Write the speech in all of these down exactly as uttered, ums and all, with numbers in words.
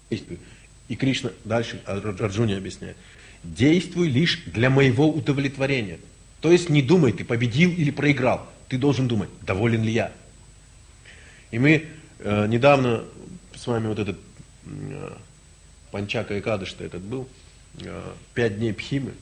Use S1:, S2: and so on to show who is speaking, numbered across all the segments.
S1: И Кришна дальше Арджуне объясняет. Действуй лишь для моего удовлетворения. То есть не думай, ты победил или проиграл. Ты должен думать, доволен ли я. И мы э, недавно с вами вот этот э, Панчака Экадыши этот был, э, пять дней Пхимы.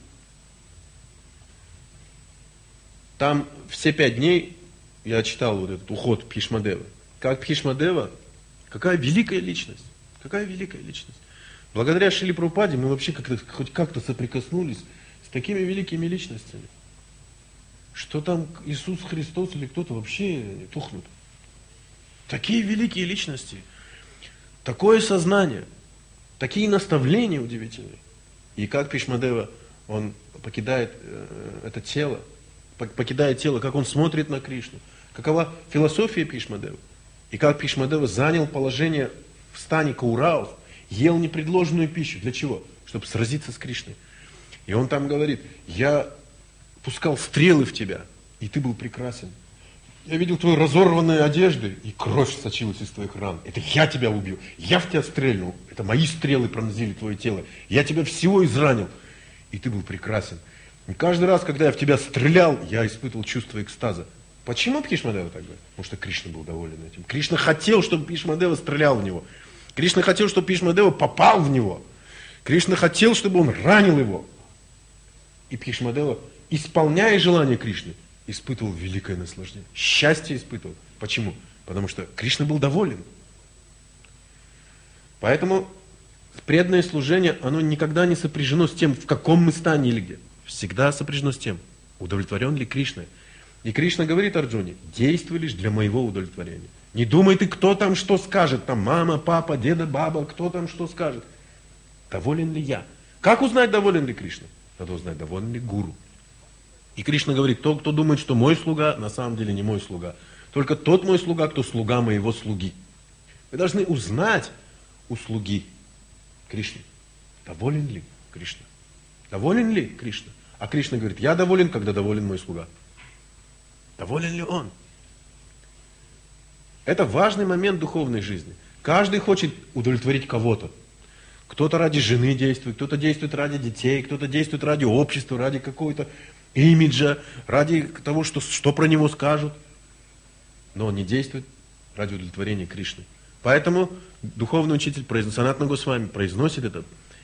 S1: Там все пять дней я читал вот этот уход Бхишмадевы. Как Бхишмадева, какая великая личность, какая великая личность. Благодаря Шриле Прабхупаде мы вообще как-то, хоть как-то соприкоснулись с такими великими личностями, что там Иисус Христос или кто-то вообще тухнут. Такие великие личности, такое сознание, такие наставления удивительные. И как Бхишмадева, он покидает э, это тело, покидает тело, как он смотрит на Кришну, какова философия Бхишмадевы, и как Бхишмадева занял положение в стане Каураув, ел непредложенную пищу. Для чего? Чтобы сразиться с Кришной. И он там говорит, я пускал стрелы в тебя, и ты был прекрасен. Я видел твои разорванные одежды, и кровь сочилась из твоих ран. Это я тебя убил, я в тебя стрельнул, это мои стрелы пронзили твое тело. Я тебя всего изранил, и ты был прекрасен. И каждый раз, когда я в тебя стрелял, я испытывал чувство экстаза. Почему Бхишмадева так говорит? Потому что Кришна был доволен этим. Кришна хотел, чтобы Бхишмадева стрелял в него. Кришна хотел, чтобы Бхишмадева попал в него. Кришна хотел, чтобы он ранил его. И Бхишмадева, исполняя желание Кришны, испытывал великое наслаждение. Счастье испытывал. Почему? Потому что Кришна был доволен. Поэтому преданное служение, оно никогда не сопряжено с тем, в каком мы стане или где. Всегда сопряжено с тем, удовлетворен ли Кришна. И Кришна говорит Арджуне, действуй лишь для моего удовлетворения. Не думай ты, кто там что скажет, там мама, папа, деда, баба, кто там что скажет. Доволен ли я? Как узнать, доволен ли Кришна? Надо узнать, доволен ли гуру. И Кришна говорит, тот, кто думает, что мой слуга, на самом деле не мой слуга. Только тот мой слуга, кто слуга моего слуги. Вы должны узнать у слуги Кришны, доволен ли Кришна. Доволен ли Кришна? А Кришна говорит, я доволен, когда доволен мой слуга. Доволен ли он? Это важный момент духовной жизни. Каждый хочет удовлетворить кого-то. Кто-то ради жены действует, кто-то действует ради детей, кто-то действует ради общества, ради какого-то имиджа, ради того, что, что про него скажут. Но он не действует ради удовлетворения Кришны. Поэтому духовный учитель Санатана Госвами произносит этот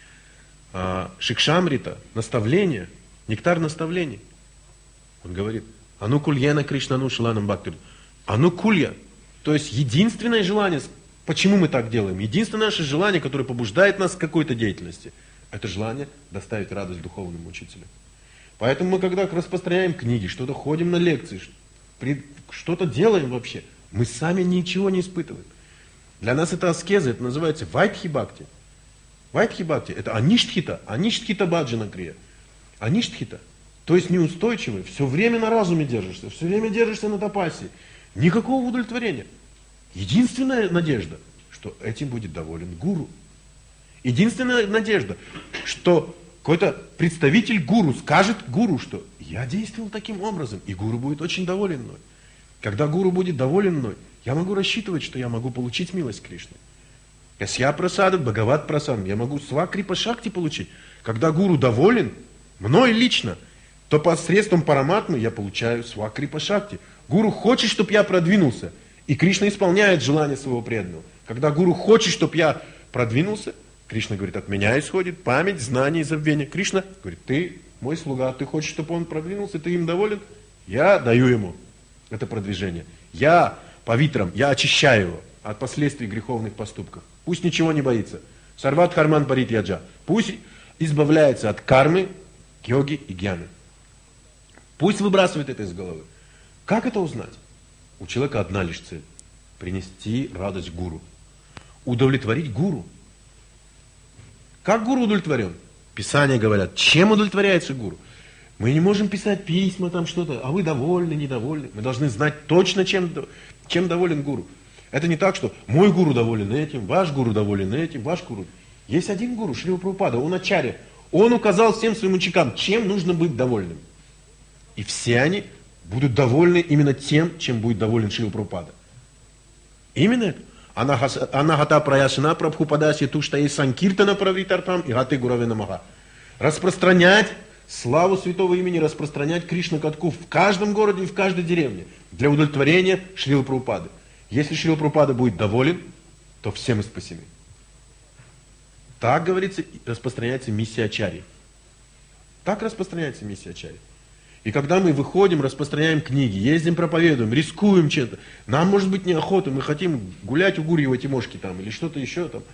S1: а, Шикшамрита, наставление, нектар наставлений. Он говорит, Анукульена Кришнану Шиланам Бхактир. Анукулья, то есть единственное желание, почему мы так делаем, единственное наше желание, которое побуждает нас к какой-то деятельности, это желание доставить радость духовному учителю. Поэтому мы, когда распространяем книги, что-то ходим на лекции, что-то делаем вообще, мы сами ничего не испытываем. Для нас это аскеза, это называется вайдхи-бхакти. Вайдхи-бхакти, это аништхита, аништхита баджана крия. Аништхита, то есть неустойчивый, все время на разуме держишься, все время держишься на тапасе. Никакого удовлетворения. Единственная надежда, что этим будет доволен гуру. Единственная надежда, что какой-то представитель гуру скажет гуру, что я действовал таким образом, и гуру будет очень доволен мной. Когда гуру будет доволен мной, я могу рассчитывать, что я могу получить милость Кришны. Ясья прасада, Бхагават прасадам, я могу свакрипа шакти получить. Когда гуру доволен мной лично, то посредством параматмы я получаю свакрипа шакти. Гуру хочет, чтобы я продвинулся, и Кришна исполняет желание своего преданного. Когда гуру хочет, чтобы я продвинулся, Кришна говорит, от меня исходит память, знание и забвение. Кришна говорит, ты мой слуга, ты хочешь, чтобы он продвинулся, ты им доволен? Я даю ему это продвижение. Я павитрам, я очищаю его от последствий греховных поступков. Пусть ничего не боится. Сарват харман парит яджа. Пусть избавляется от кармы, йоги и гьяны. Пусть выбрасывает это из головы. Как это узнать? У человека одна лишь цель. Принести радость гуру. Удовлетворить гуру. Как гуру удовлетворен? Писания говорят, чем удовлетворяется гуру? Мы не можем писать письма, там что-то, а вы довольны, недовольны. Мы должны знать точно, чем, чем доволен гуру. Это не так, что мой гуру доволен этим, ваш гуру доволен этим, ваш гуру. Есть один гуру, Шрила Прабхупада, он ачарья. Он указал всем своим ученикам, чем нужно быть довольным. И все они будут довольны именно тем, чем будет доволен Шрила Прабхупада. Именно это. Анагата Праяшна Прабхупадаси Туштаи Санкиртана Правитартам и Гаты Гуравина Мага. Распространять славу святого имени, распространять Кришна катку в каждом городе и в каждой деревне для удовлетворения Шрилы Прабхупады. Если Шрила Прабхупада будет доволен, то все мы спасены. Так, говорится, распространяется миссия Ачарьи. Так распространяется миссия Ачарьи. И когда мы выходим, распространяем книги, ездим, проповедуем, рискуем чем-то, нам может быть неохота, мы хотим гулять у Гурьева Тимошки там или что-то еще там.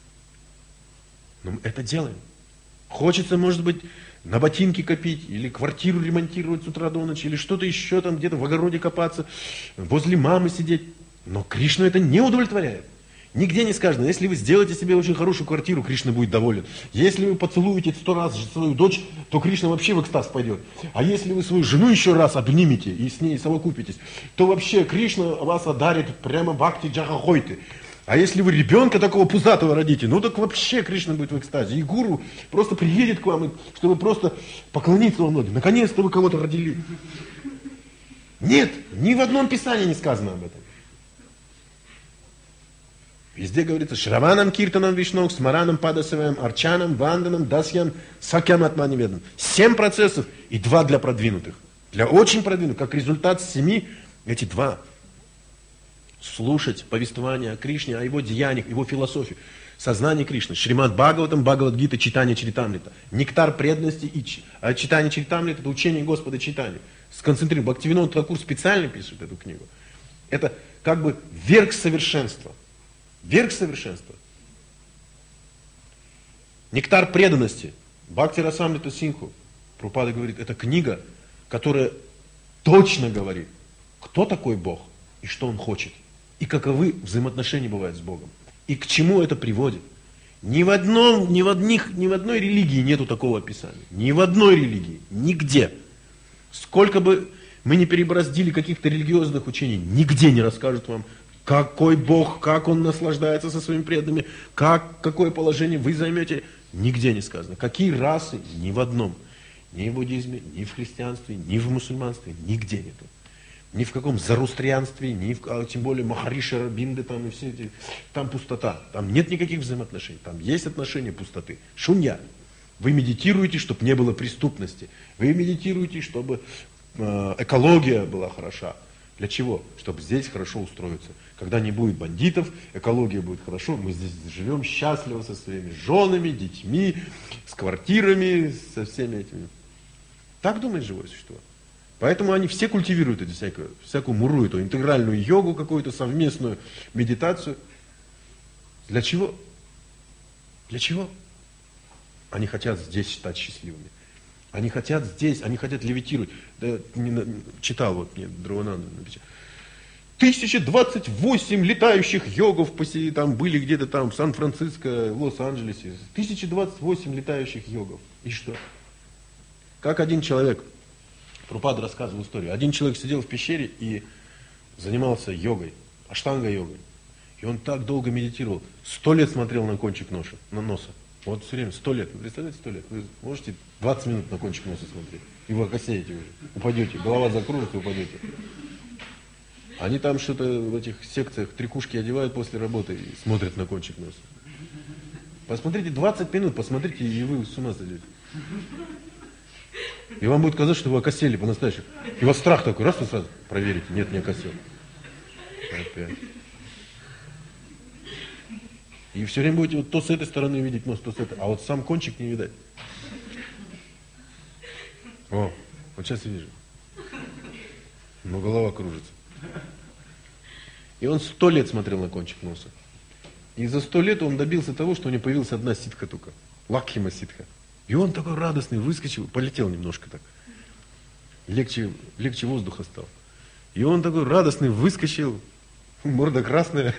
S1: Но мы это делаем. Хочется, может быть, на ботинки копить, или квартиру ремонтировать с утра до ночи, или что-то еще там, где-то в огороде копаться, возле мамы сидеть. Но Кришну это не удовлетворяет. Нигде не сказано, если вы сделаете себе очень хорошую квартиру, Кришна будет доволен. Если вы поцелуете сто раз свою дочь, то Кришна вообще в экстаз пойдет. А если вы свою жену еще раз обнимете и с ней совокупитесь, то вообще Кришна вас одарит прямо бхакти джахахойты. А если вы ребенка такого пузатого родите, ну так вообще Кришна будет в экстазе. И гуру просто приедет к вам, чтобы просто поклониться вам ноги. Наконец-то вы кого-то родили. Нет, ни в одном писании не сказано об этом. Везде говорится Шраванам Киртанам Вишнок, Смаранам Падасаваем, Арчанам, Ванданам, Дасьям, Сакьям Атманиведам. Семь процессов и два для продвинутых. Для очень продвинутых, как результат семи, эти два. Слушать повествование о Кришне, о его деяниях, его философии. Сознание Кришны. Шримад Бхагаватам, Бхагавадгита, читание Чаритамрита. Нектар преданности и а читание Чаритамрита, это учение Господа читания. Сконцентрируем. Бхактивинод Тхакур специально пишет эту книгу. Это как бы верх совершенства. Верх совершенства. Нектар преданности. Бхакти Расамрита Синху. Прабхупада говорит, это книга, которая точно говорит, кто такой Бог и что Он хочет. И каковы взаимоотношения бывают с Богом. И к чему это приводит. Ни в, одном, ни, в одних, ни в одной религии нету такого описания. Ни в одной религии. Нигде. Сколько бы мы ни перебороздили каких-то религиозных учений, нигде не расскажут вам, какой Бог, как Он наслаждается со своими преданными, как, какое положение вы займете, нигде не сказано. Какие расы, ни в одном. Ни в буддизме, ни в христианстве, ни в мусульманстве, нигде нету. Ни в каком зарустрианстве, ни в, а тем более Махариши Рабинды, там и все эти, там пустота. Там нет никаких взаимоотношений, там есть отношения пустоты. Шунья. Вы медитируете, чтобы не было преступности. Вы медитируете, чтобы э, экология была хороша. Для чего? Чтобы здесь хорошо устроиться. Когда не будет бандитов, экология будет хорошо, мы здесь живем счастливо со своими женами, детьми, с квартирами, со всеми этими. Так думает живое существо. Поэтому они все культивируют эту всякую, всякую муру, эту интегральную йогу, какую-то совместную медитацию. Для чего? Для чего? Они хотят здесь стать счастливыми. Они хотят здесь, они хотят левитировать. Да, не, читал вот мне Дравананда написал. тысяча двадцать восемь летающих йогов посередине, там были где-то там в Сан-Франциско, в Лос-Анджелесе. тысяча двадцать восемь летающих йогов. И что? Как один человек, Прабхупада рассказывал историю, один человек сидел в пещере и занимался йогой, аштанга-йогой. И он так долго медитировал, сто лет смотрел на кончик носа, на носа. Вот все время, сто лет. Вы представляете, сто лет? Вы можете двадцать минут на кончик носа смотреть. И вы окосеете уже. Упадете. Голова закружится, упадете. Они там что-то в этих секциях трикушки одевают после работы и смотрят на кончик носа. Посмотрите двадцать минут, посмотрите, и вы с ума сойдете. И вам будет казаться, что вы окосели по-настоящему. И у вас страх такой, раз вы сразу проверите. Нет, не окосел. Опять. И все время будете вот то с этой стороны видеть нос, то с этой. А вот сам кончик не видать. О, вот сейчас я вижу. Но голова кружится. И он сто лет смотрел на кончик носа. И за сто лет он добился того, что у него появилась одна ситха только. Лакхима ситха. И он такой радостный, выскочил, полетел немножко так. Легче, легче воздуха стал. И он такой радостный, выскочил, морда красная.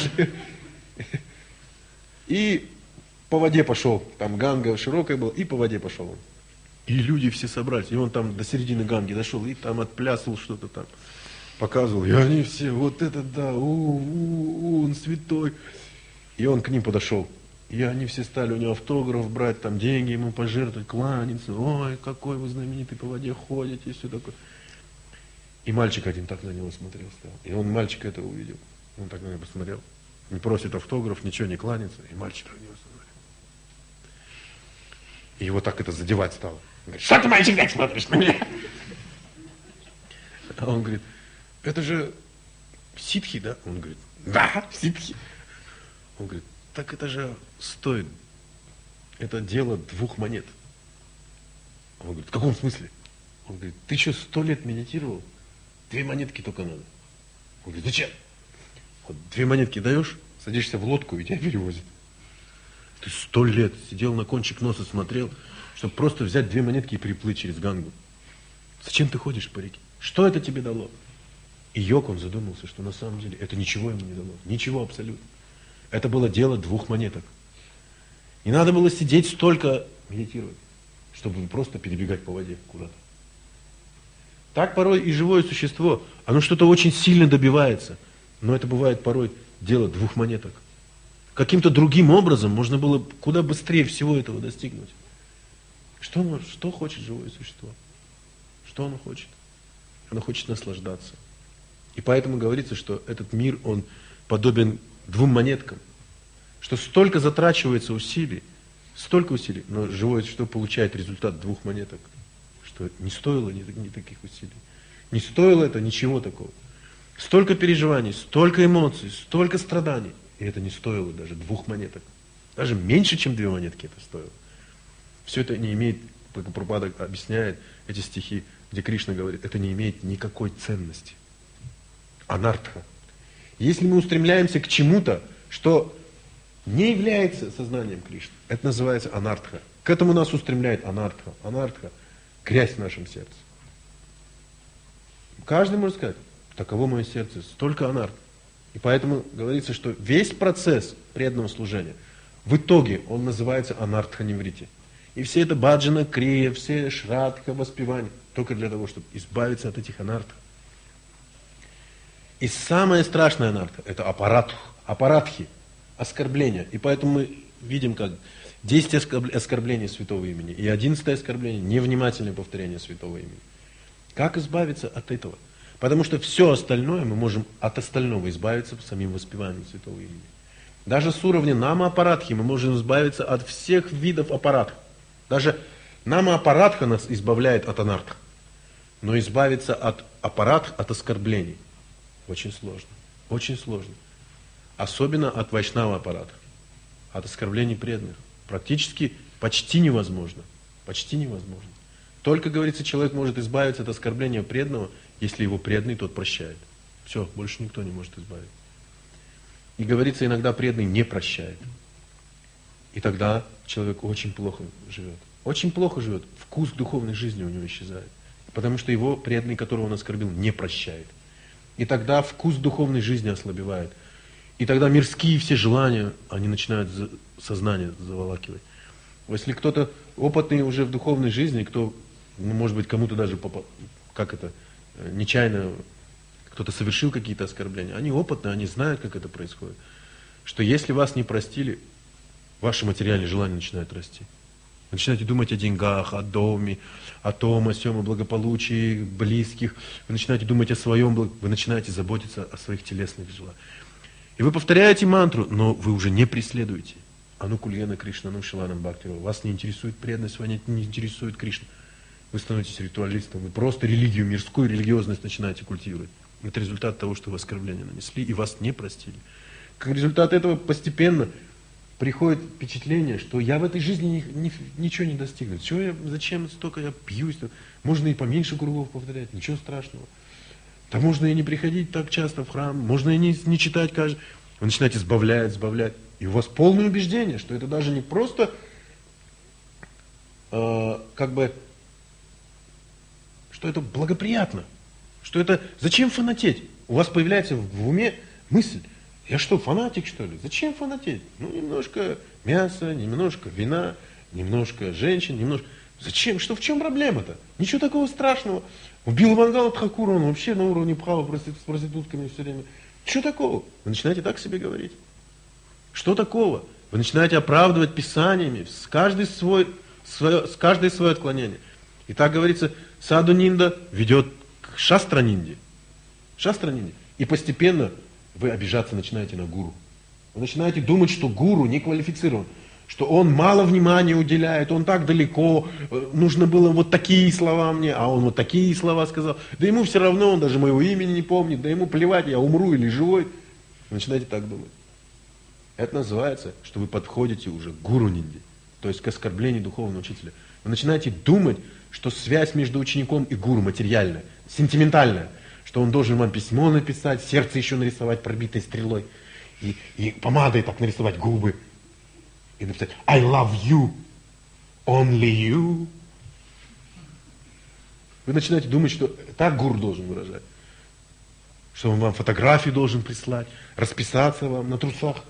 S1: И по воде пошел. Там Ганга широкая была, и по воде пошел он. И люди все собрались. И он там до середины Ганги дошел, и там отплясывал что-то там. Показывал. И они все, вот это да, у, у, у, он святой. И он к ним подошел. И они все стали у него автограф брать, там деньги ему пожертвовать, кланяться. Ой, какой вы знаменитый, по воде ходите, и все такое. И мальчик один так на него смотрел, стал. И он мальчика этого увидел. Он так на него посмотрел. не просит автограф, ничего не кланяется, и мальчик на него смотрит. И его так это задевать стало. Он говорит, что ты, мальчик, так смотришь на меня? А он говорит, это же ситхи, да? Он говорит, да, ситхи. Он говорит, так это же стоит, это дело двух монет. Он говорит, в каком смысле? Он говорит, ты что, сто лет медитировал? Две монетки только надо. Он говорит, зачем? Вот две монетки даешь, садишься в лодку и тебя перевозят. Ты сто лет сидел на кончик носа, смотрел, чтобы просто взять две монетки и переплыть через Гангу. Зачем ты ходишь по реке? Что это тебе дало? И йог, он задумался, что на самом деле это ничего ему не дало. Ничего абсолютно. Это было дело двух монеток. Не надо было сидеть столько медитировать, чтобы просто перебегать по воде куда-то. Так порой и живое существо, оно что-то очень сильно добивается, но это бывает порой дело двух монеток. Каким-то другим образом можно было куда быстрее всего этого достигнуть. Что, оно, что хочет живое существо? Что оно хочет? Оно хочет наслаждаться. И поэтому говорится, что этот мир, он подобен двум монеткам. Что столько затрачивается усилий, столько усилий, но живое существо получает результат двух монеток. Что не стоило ни, ни таких усилий. Не стоило это ничего такого. Столько переживаний, столько эмоций, столько страданий. И это не стоило даже двух монеток. Даже меньше, чем две монетки это стоило. Все это не имеет, как Прабхупада объясняет эти стихи, где Кришна говорит, это не имеет никакой ценности. Анартха. Если мы устремляемся к чему-то, что не является сознанием Кришны, это называется анартха. К этому нас устремляет анартха. Анартха – грязь в нашем сердце. Каждый может сказать, таково мое сердце, столько анарт. И поэтому говорится, что весь процесс преданного служения, в итоге он называется анартха-неврити. И все это баджана, крия, все шрадха, воспевания, только для того, чтобы избавиться от этих анартх. И самое страшное анартха – это аппаратх, аппаратхи, оскорбления. И поэтому мы видим, как десять оскорблений святого имени и одиннадцатое оскорбление – невнимательное повторение святого имени. Как избавиться от этого? Потому что все остальное мы можем от остального избавиться самим воспеванием святого имени. Даже с уровня нама-аппаратхи мы можем избавиться от всех видов аппаратха. Даже нама-аппаратха нас избавляет от анартха. Но избавиться от аппаратха, от оскорблений очень сложно. Очень сложно. Особенно от вайшнава-аппарата. От оскорблений преданных. Практически почти невозможно. Почти невозможно. Только, говорится, человек может избавиться от оскорбления преданного, если его преданный, тот прощает. Все, больше никто не может избавить. И говорится, иногда преданный не прощает. И тогда человек очень плохо живет. Очень плохо живет. Вкус духовной жизни у него исчезает. Потому что его преданный, которого он оскорбил, не прощает. И тогда вкус духовной жизни ослабевает. И тогда мирские все желания, они начинают сознание заволакивать. Если кто-то опытный уже в духовной жизни, кто, ну, может быть, кому-то даже, как это, нечаянно кто-то совершил какие-то оскорбления, они опытные, они знают, как это происходит. Что если вас не простили, ваши материальные желания начинают расти. Вы начинаете думать о деньгах, о доме, о том, о сём, о благополучии близких. Вы начинаете думать о своем, вы начинаете заботиться о своих телесных желаниях. И вы повторяете мантру, но вы уже не преследуете. Ану кульяна Кришна, ану шиланам бхактива. Вас не интересует преданность, вас не интересует Кришна. Вы становитесь ритуалистом, вы просто религию, мирскую религиозность начинаете культивировать. Это результат того, что вы оскорбление нанесли и вас не простили. Как результат этого постепенно приходит впечатление, что я в этой жизни ни, ни, ничего не достигну. Чего я, зачем столько я пьюсь? Можно и поменьше кругов повторять, ничего страшного. Да можно и не приходить так часто в храм, можно и не, не читать каждый. Вы начинаете сбавлять, сбавлять. И у вас полное убеждение, что это даже не просто э, как бы, что это благоприятно. Что это, зачем фанатеть? У вас появляется в уме мысль, я что, фанатик что ли? Зачем фанатеть? Ну, немножко мяса, немножко вина, немножко женщин, немножко... Зачем? Что, в чем проблема-то? Ничего такого страшного. Убил Мангала Тхакура, он вообще на уровне права с проститутками все время. Что такого? Вы начинаете так себе говорить. Что такого? Вы начинаете оправдывать писаниями, с каждой свой, свое, с каждой свое отклонение. И так говорится, саду нинда ведет к шастра нинде. Шастра нинде. И постепенно вы обижаться начинаете на гуру. Вы начинаете думать, что гуру не квалифицирован, что он мало внимания уделяет, он так далеко, нужно было вот такие слова мне, а он вот такие слова сказал. Да ему все равно, он даже моего имени не помнит, да ему плевать, я умру или живой. Вы начинаете так думать. Это называется, что вы подходите уже к гуру нинди, то есть к оскорблению духовного учителя. Вы начинаете думать, что связь между учеником и гуру материальная, сентиментальная, что он должен вам письмо написать, сердце еще нарисовать пробитой стрелой, и, и помадой так нарисовать губы, и написать I love you, only you. Вы начинаете думать, что так гуру должен выражать, что он вам фотографию должен прислать, расписаться вам на трусах,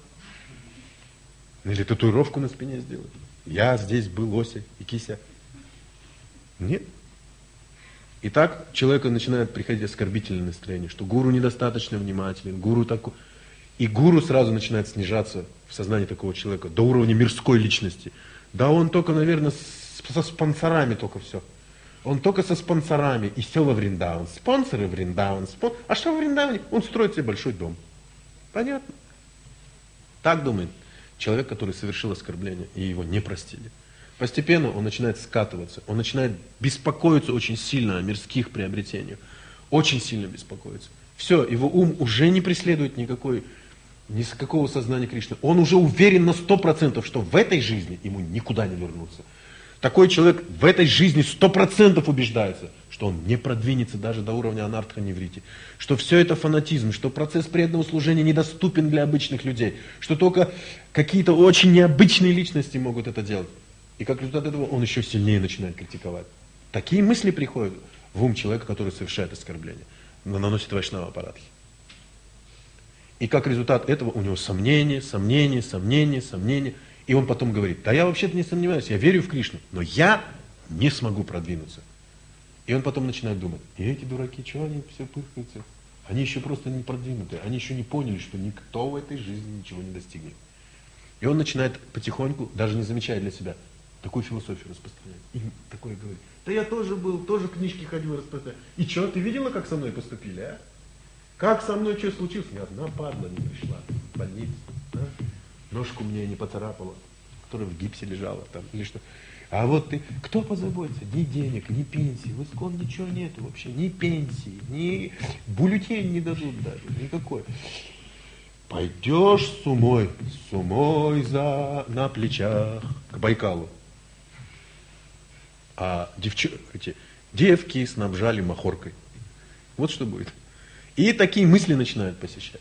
S1: или татуировку на спине сделать. Я здесь был Ося и Кися. Нет. И так человеку начинает приходить оскорбительное настроение, что гуру недостаточно внимателен, гуру такой. И гуру сразу начинает снижаться в сознании такого человека до уровня мирской личности. Да он только, наверное, с, со спонсорами только все. Он только со спонсорами и сел во Вриндаван. Спонсоры Вриндаван. Спон... А что в Вриндаване? Он строит себе большой дом. Понятно? Так думает человек, который совершил оскорбление, и его не простили. Постепенно он начинает скатываться, он начинает беспокоиться очень сильно о мирских приобретениях. Очень сильно беспокоиться. Все, его ум уже не преследует никакой, ни с какого сознания Кришны. Он уже уверен на сто процентов, что в этой жизни ему никуда не вернуться. Такой человек в этой жизни сто процентов убеждается, что он не продвинется даже до уровня анартха-неврити, что все это фанатизм, что процесс преданного служения недоступен для обычных людей, что только какие-то очень необычные личности могут это делать. И как результат этого он еще сильнее начинает критиковать. Такие мысли приходят в ум человека, который совершает оскорбление, наносит вайшнава аппаратхи. И как результат этого у него сомнения, сомнения, сомнения, сомнения. И он потом говорит, да я вообще-то не сомневаюсь, я верю в Кришну, но я не смогу продвинуться. И он потом начинает думать, и эти дураки, чего они все пыхаются? Они еще просто не продвинутые, они еще не поняли, что никто в этой жизни ничего не достигнет. И он начинает потихоньку, даже не замечая для себя, такую философию распространять. И такое говорит, да я тоже был, тоже книжки ходил распространять. И что, ты видела, как со мной поступили, а? Как со мной что случилось? Ни одна падла не пришла в больницу. А? Ножку мне не поцарапала, которая в гипсе лежала там, или что. А вот ты, кто позаботится? Ни денег, ни пенсии, в Искон ничего нету вообще, ни пенсии, ни бюллетень не дадут даже, никакой. Пойдешь с умой, с умой за, на плечах к Байкалу. А девч... эти девки снабжали махоркой. Вот что будет. И такие мысли начинают посещать.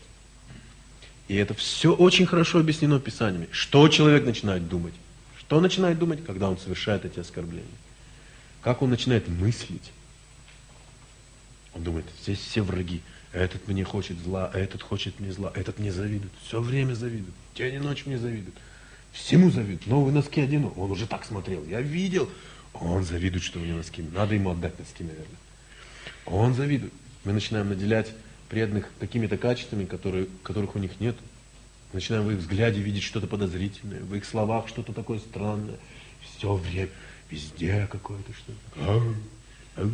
S1: И это все очень хорошо объяснено Писаниями. Что человек начинает думать? Что начинает думать, когда он совершает эти оскорбления? Как он начинает мыслить? Он думает, здесь все враги. Этот мне хочет зла, этот хочет мне зла, этот мне завидует. Все время завидует. День и ночь мне завидует. Всему завидует. Новые носки одену. Он уже так смотрел. Я видел. Он завидует, что у него носки. Надо ему отдать носки, наверное. Он завидует. Мы начинаем наделять преданных какими-то качествами, которые, которых у них нет. Начинаем в их взгляде видеть что-то подозрительное, в их словах что-то такое странное. Все время, везде какое-то что-то.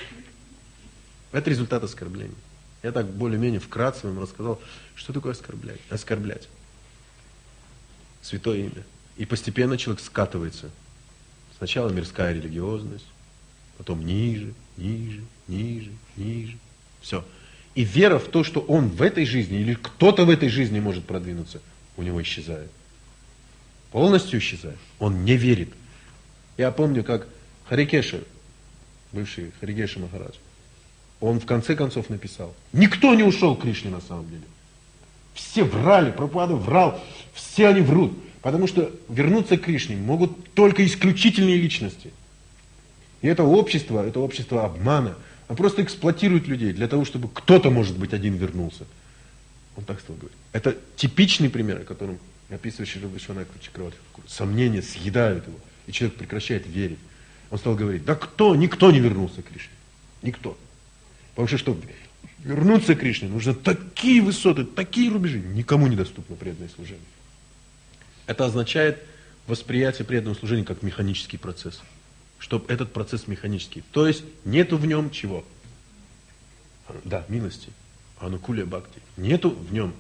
S1: Это результат оскорбления. Я так более-менее вкратце вам рассказал, что такое оскорблять. Оскорблять. Святое имя. И постепенно человек скатывается. Сначала мирская религиозность, потом ниже, ниже, ниже, ниже. Все. И вера в то, что он в этой жизни или кто-то в этой жизни может продвинуться, у него исчезает. Полностью исчезает. Он не верит. Я помню, как Харикеша, бывший Харикеша Махарадж, он в конце концов написал, никто не ушел к Кришне на самом деле. Все врали, Прабхупада врал, все они врут. Потому что вернуться к Кришне могут только исключительные личности. И это общество, это общество обмана. Он просто эксплуатирует людей для того, чтобы кто-то, может быть, один вернулся. Он так стал говорить. Это типичный пример, о котором описывает Шрила Вишванатха Чакраварти. Сомнения съедают его, и человек прекращает верить. Он стал говорить, да кто, никто не вернулся к Кришне. Никто. Потому что, чтобы вернуться к Кришне, нужно такие высоты, такие рубежи, никому недоступно преданное служение. Это означает восприятие преданного служения как механический процесс. Чтобы этот процесс механический. То есть нету в нем чего? Да, милости. Анукулия бхакти. Нету в нем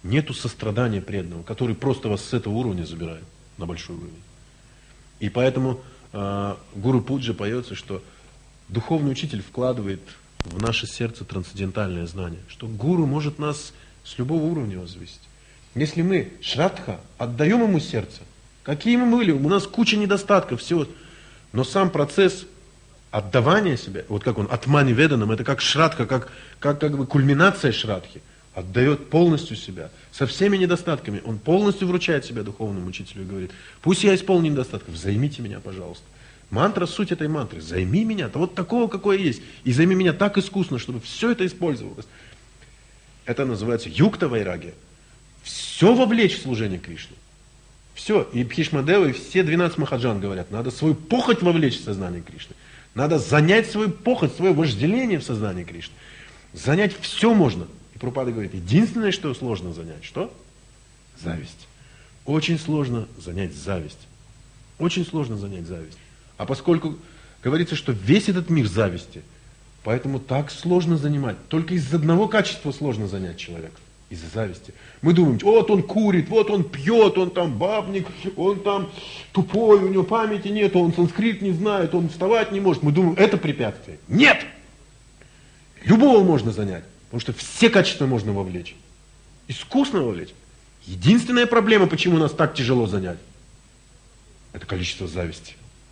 S1: нету сострадания преданного, который просто вас с этого уровня забирает на большой уровень. И поэтому э, Гуру Пуджа поется, что духовный учитель вкладывает в наше сердце трансцендентальное знание, что гуру может нас с любого уровня возвысить. Если мы шрадха отдаем ему сердце, какие мы были, у нас куча недостатков, всего, но сам процесс отдавания себя, вот как он, атмани веданам, это как шрадха, как, как, как бы кульминация шрадхи, отдает полностью себя, со всеми недостатками, он полностью вручает себя духовному учителю и говорит, пусть я исполню недостатков, займите меня, пожалуйста. Мантра, суть этой мантры, займи меня, вот такого, какой я есть, и займи меня так искусно, чтобы все это использовалось. Это называется юкта вайрагия. Все вовлечь в служение Кришне. Все. И Бхишмадева, и все двенадцать махаджан говорят, надо свою похоть вовлечь в сознание Кришны. Надо занять свою похоть, свое вожделение в сознании Кришны. Занять все можно. И Прабхупада говорит, единственное, что сложно занять, что? Зависть. Очень сложно занять зависть. Очень сложно занять зависть. А поскольку говорится, что весь этот мир зависти, поэтому так сложно занимать. Только из одного качества сложно занять человека. Из-за зависти. Мы думаем, вот он курит, вот он пьет, он там бабник, он там тупой, у него памяти нет, он санскрит не знает, он вставать не может. Мы думаем, это препятствие. Нет! Любого можно занять, потому что все качества можно вовлечь. Искусно вовлечь. Единственная проблема, почему нас так тяжело занять, это количество зависти.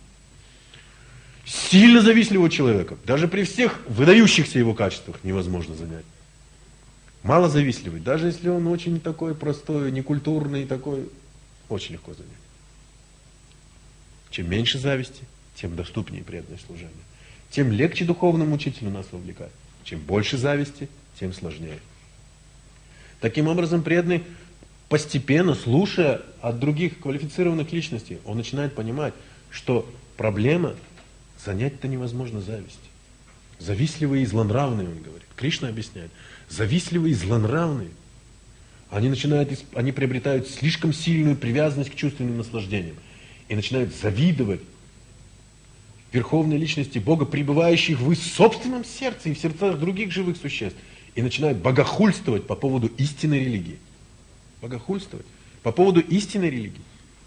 S1: Сильно завистливого человека, даже при всех выдающихся его качествах, невозможно занять. Мало завистливый, даже если он очень такой простой, некультурный, такой, очень легко занять. Чем меньше зависти, тем доступнее преданное служение. Тем легче духовному учителю нас вовлекать. Чем больше зависти, тем сложнее. Таким образом, преданный, постепенно, слушая от других квалифицированных личностей, он начинает понимать, что проблема занять-то невозможно зависть. Завистливые и злонравные, он говорит. Кришна объясняет. Завистливые и злонравные. Они начинают, они приобретают слишком сильную привязанность к чувственным наслаждениям. И начинают завидовать верховной личности Бога, пребывающих в их собственном сердце и в сердцах других живых существ. И начинают богохульствовать по поводу истинной религии. Богохульствовать по поводу истинной религии.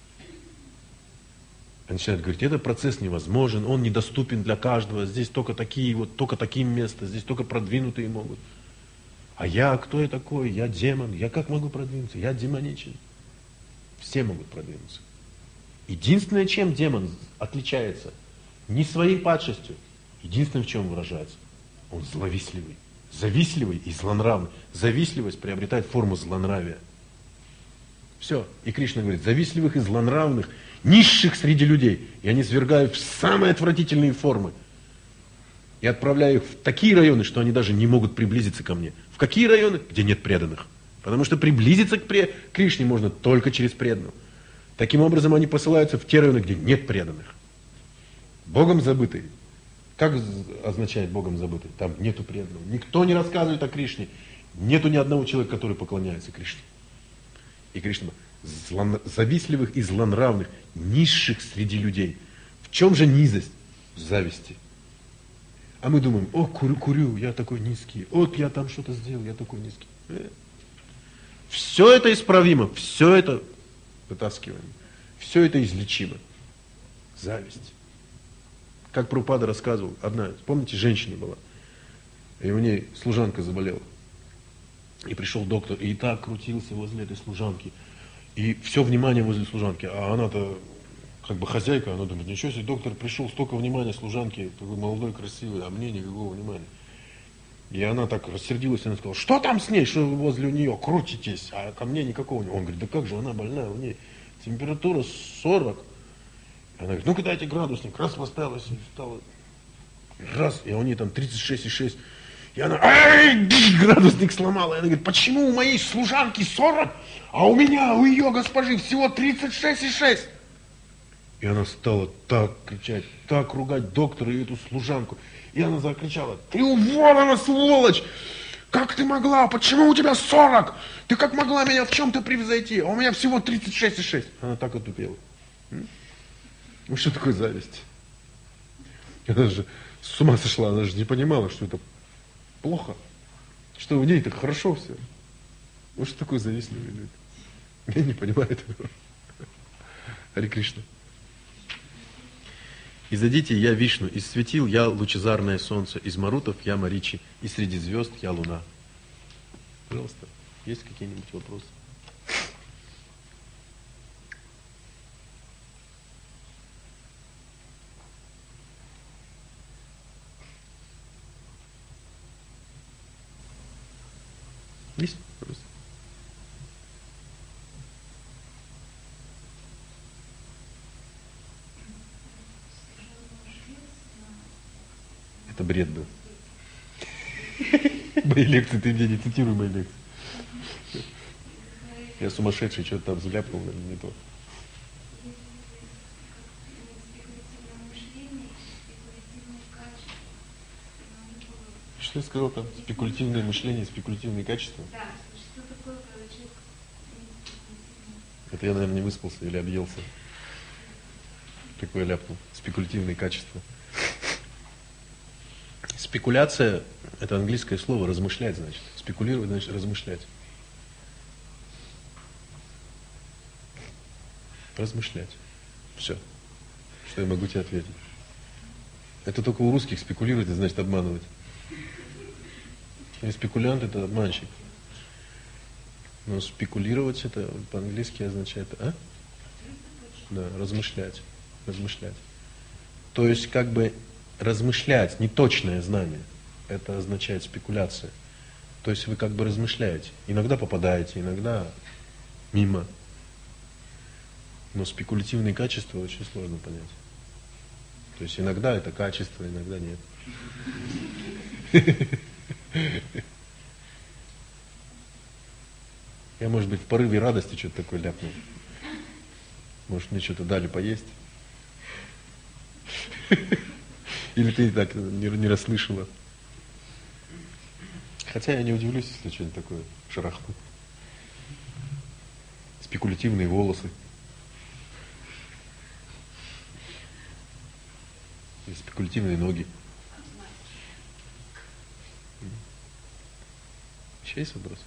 S1: Они начинают говорить, этот процесс невозможен, он недоступен для каждого, здесь только такие, вот только таким места, здесь только продвинутые могут. А я, кто я такой? Я демон, я как могу продвинуться? Я демоничен. Все могут продвинуться. Единственное, чем демон отличается, не своей падшестью, единственное, в чем он выражается, он зловисливый, завистливый и злонравный. Завистливость приобретает форму злонравия. Все. И Кришна говорит, завистливых и злонравных, низших среди людей, я низвергаю в самые отвратительные формы. И отправляю их в такие районы, что они даже не могут приблизиться ко мне. В какие районы? Где нет преданных. Потому что приблизиться к пре... Кришне можно только через преданного. Таким образом, они посылаются в те районы, где нет преданных. Богом забытые. Как означает Богом забытый? Там нету преданного. Никто не рассказывает о Кришне. Нету ни одного человека, который поклоняется Кришне. И Кришна злон... завистливых и злонравных, низших среди людей. В чем же низость? В зависти. А мы думаем, о, курю, курю, я такой низкий. Вот я там что-то сделал, я такой низкий. Все это исправимо, все это вытаскиваем. Все это излечимо. Зависть. Как Прабхупада рассказывал, одна, помните, женщина была, и у ней служанка заболела. И пришел доктор, и так крутился возле этой служанки. И все внимание возле служанки. А она-то как бы хозяйка, она думает, ничего себе, доктор пришел, столько внимания служанке, такой молодой, красивый, а мне никакого внимания. И она так рассердилась, она сказала, что там с ней, что вы возле нее крутитесь, а ко мне никакого внимания. Он говорит, да как же, она больная, у нее температура сорок. Она говорит, ну-ка дайте градусник, раз поставилась и встала, раз, и у нее там тридцать шесть и шесть. И она, ай, градусник сломала. И она говорит, почему у моей служанки сорок, а у меня, у ее госпожи всего тридцать шесть и шесть? И она стала так кричать, так ругать доктора и эту служанку. И она закричала, ты уволена, сволочь! Как ты могла? Почему у тебя сорок? Ты как могла меня в чем-то превзойти? А у меня всего тридцать шесть и шесть. Она так отупела. Ну что такое зависть? Она же с ума сошла, она же не понимала, что это плохо. Что у ней так хорошо все. Может, такой завистливый люди? Я не понимаю этого. Харе Кришна. Из Адити я Вишну, из светил я лучезарное солнце, из марутов я Маричи, и среди звезд я луна. Пожалуйста, есть какие-нибудь вопросы? Есть вопросы? Это бред был. Мои лекции, ты мне не цитируй мои лекции. Я сумасшедший, что-то там заляпнул, наверное, не то. Что я сказал там? Спекулятивное мышление, спекулятивные качества?
S2: Да, что такое, когда человек...
S1: Это я, наверное, не выспался или объелся. Такое ляпнул. Спекулятивные качества. Спекуляция – это английское слово, размышлять, значит. Спекулировать, значит, размышлять. Размышлять. Все. Что я могу тебе ответить? Это только у русских спекулировать, это значит обманывать. И спекулянт – это обманщик. Но спекулировать – это по-английски означает, а? Да, размышлять. Размышлять. То есть, как бы, размышлять, неточное знание, это означает спекуляция. То есть, вы как бы размышляете. Иногда попадаете, иногда мимо. Но спекулятивные качества очень сложно понять. То есть, иногда это качество, иногда нет. Я, может быть, в порыве радости что-то такое ляпнул. Может, мне что-то дали поесть? Или ты так не, не расслышала? Хотя я не удивлюсь, если что-нибудь такое шарахну. Спекулятивные волосы. Или спекулятивные ноги. Еще есть вопрос?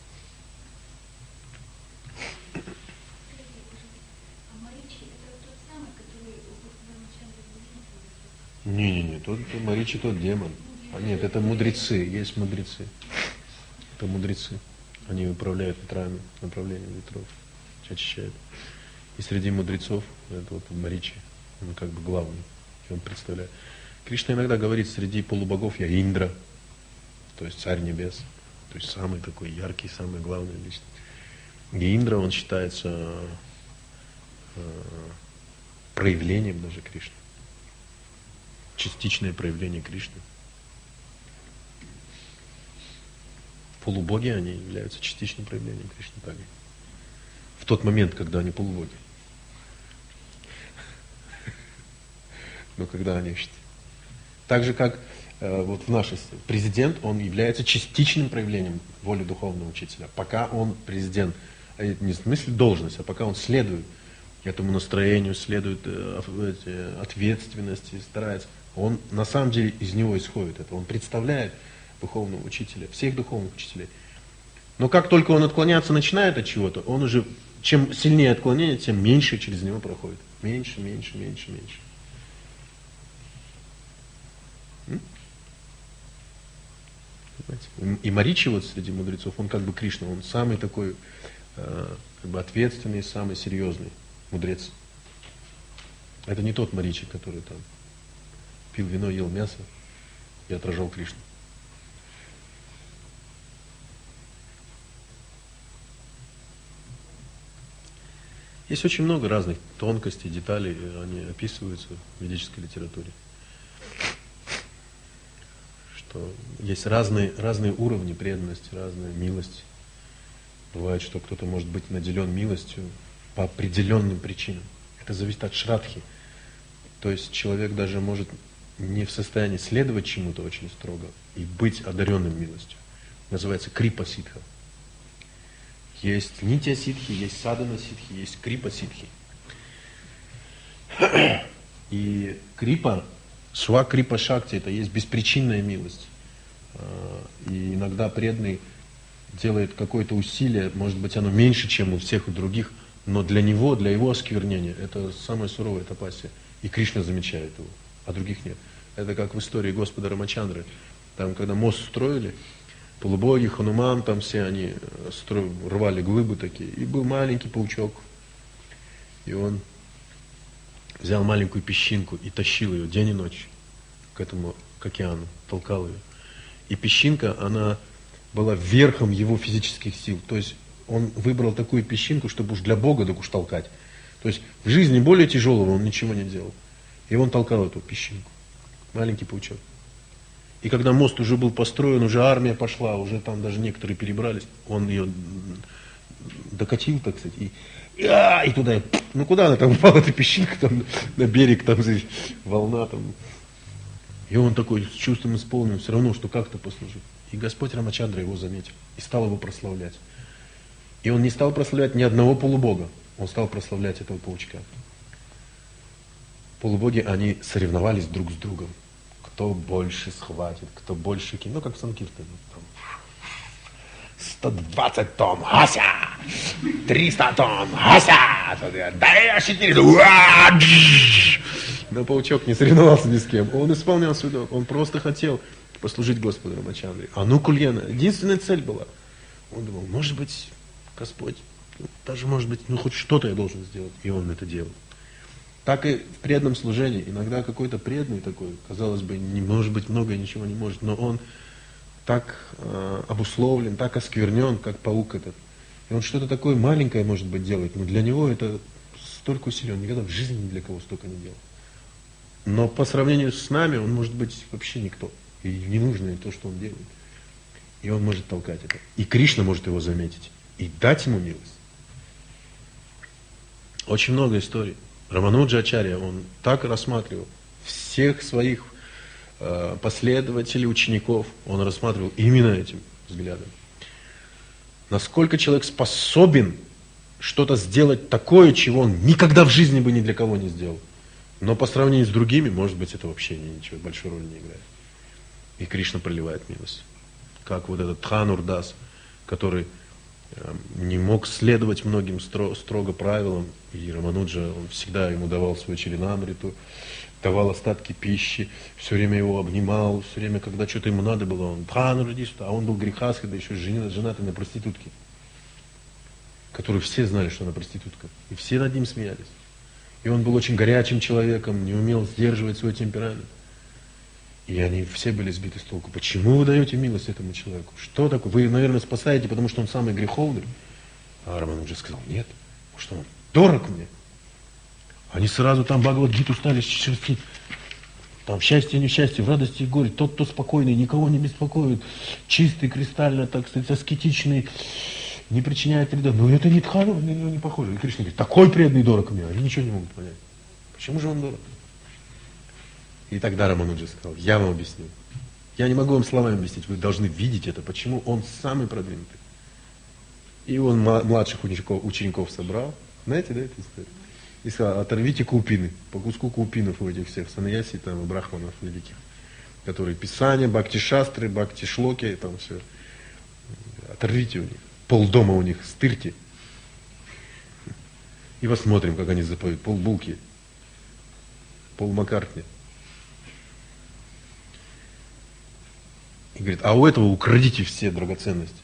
S1: Не-не-не, тот Маричи, тот демон. А нет, это мудрецы, есть мудрецы. Это мудрецы. Они управляют ветрами, направлением ветров, очищают. И среди мудрецов это вот Маричи, он как бы главный, он представляет. Кришна иногда говорит, среди полубогов я Индра, то есть царь небес, то есть самый такой яркий, самый главный личность. И Индра, он считается э, проявлением даже Кришны. Частичное проявление Кришны. Полубоги, они являются частичным проявлением Кришны также. В тот момент, когда они полубоги. Но когда они... Так же, как э, вот в нашей президент, он является частичным проявлением воли духовного учителя. Пока он президент, не в смысле должность, а пока он следует этому настроению, следует э, ответственности, старается. Он на самом деле из него исходит это. Он представляет духовного учителя, всех духовных учителей. Но как только он отклоняться начинает от чего-то, он уже, чем сильнее отклонение, тем меньше через него проходит. Меньше, меньше, меньше, меньше. М? И Маричи вот среди мудрецов, он как бы Кришна, он самый такой э, как бы ответственный, самый серьезный мудрец. Это не тот Маричи, который там пил вино, ел мясо и отражал Кришну. Есть очень много разных тонкостей, деталей, они описываются в ведической литературе. Что есть разные, разные уровни преданности, разная милость. Бывает, что кто-то может быть наделен милостью по определенным причинам. Это зависит от шрадхи. То есть человек даже может не в состоянии следовать чему-то очень строго и быть одаренным милостью. Называется крипа ситха. Есть нитья ситхи, есть садана ситхи, есть крипа ситхи. И крипа, сва крипа шакти, это есть беспричинная милость. И иногда преданный делает какое-то усилие, может быть, оно меньше, чем у всех у других, но для него, для его осквернения, это самая суровая тапасия. И Кришна замечает его, а других нет. Это как в истории Господа Рамачандры. Там, когда мост строили, полубоги, Хануман, там все они стро... рвали глыбы такие. И был маленький паучок. И он взял маленькую песчинку и тащил ее день и ночь к этому, к океану, толкал ее. И песчинка, она была верхом его физических сил. То есть он выбрал такую песчинку, чтобы уж для Бога так уж толкать. То есть в жизни более тяжелого он ничего не делал. И он толкал эту песчинку. Маленький паучок. И когда мост уже был построен, уже армия пошла, уже там даже некоторые перебрались, он ее докатил, так сказать, и, и, а, и туда, ну куда она там упала, эта песчинка, там на берег, там волна там. И он такой с чувством исполнен, все равно, что как-то послужит. И Господь Рамачандра его заметил и стал его прославлять. И он не стал прославлять ни одного полубога, он стал прославлять этого паучка. Полубоги, они соревновались друг с другом. Кто больше схватит, кто больше кинет. Ну, как в Санкиртане. сто двадцать тонн, Ася! триста тонн, Ася! Да я четыре! Но паучок не соревновался ни с кем. Он исполнял свой долг. Он просто хотел послужить Господу Рамачандре. А ну Кульяна, единственная цель была. Он думал, может быть, Господь, даже может быть, ну хоть что-то я должен сделать. И он это делал. Так и в преданном служении. Иногда какой-то преданный такой, казалось бы, не может быть много и ничего не может, но он так э, обусловлен, так осквернен, как паук этот. И он что-то такое маленькое, может быть, делает, но для него это столько усилий, он никогда в жизни ни для кого столько не делал. Но по сравнению с нами он может быть вообще никто. И не нужно то, что он делает. И он может толкать это. И Кришна может его заметить. И дать ему милость. Очень много историй. Рамануджа Ачарья, он так рассматривал всех своих э, последователей, учеников, он рассматривал именно этим взглядом. Насколько человек способен что-то сделать такое, чего он никогда в жизни бы ни для кого не сделал. Но по сравнению с другими, может быть, это вообще ничего, большой роли не играет. И Кришна проливает милость. Как вот этот Дханурдас, который э, не мог следовать многим стро, строго правилам, и Рамануджа, он всегда ему давал свою чаринамриту, давал остатки пищи, все время его обнимал, все время, когда что-то ему надо было, он Дханур, иди сюда, а он был грехастый, да еще женатый на проститутке, которую все знали, что она проститутка, и все над ним смеялись. И он был очень горячим человеком, не умел сдерживать свой темперамент. И они все были сбиты с толку. Почему вы даете милость этому человеку? Что такое? Вы, наверное, спасаете, потому что он самый греховный. А Рамануджа сказал, нет, что он дорог мне. Они сразу там Бхагавад-гиту стали шерстить. Там счастье, несчастье, в радости и горе. Тот, кто спокойный, никого не беспокоит. Чистый, кристально, так сказать, аскетичный, не причиняет вреда. Но это не Дхану, на него не похоже. И Кришна говорит, такой преданный дорог мне. Они ничего не могут понять. Почему же он дорог? И тогда Рамануджа сказал, я вам объясню. Я не могу вам словами объяснить, вы должны видеть это, почему он самый продвинутый. И он младших учеников, учеников собрал. Знаете, да, эту историю? И сказал, оторвите каупины, по куску каупинов у этих всех саньяси там, и брахманов великих, которые писания, бхакти-шастры, бхакти-шлоки, там все. Оторвите у них, полдома у них, стырьте. И посмотрим, как они запоют, полбулки, полмаккартни. И говорит, а у этого украдите все драгоценности.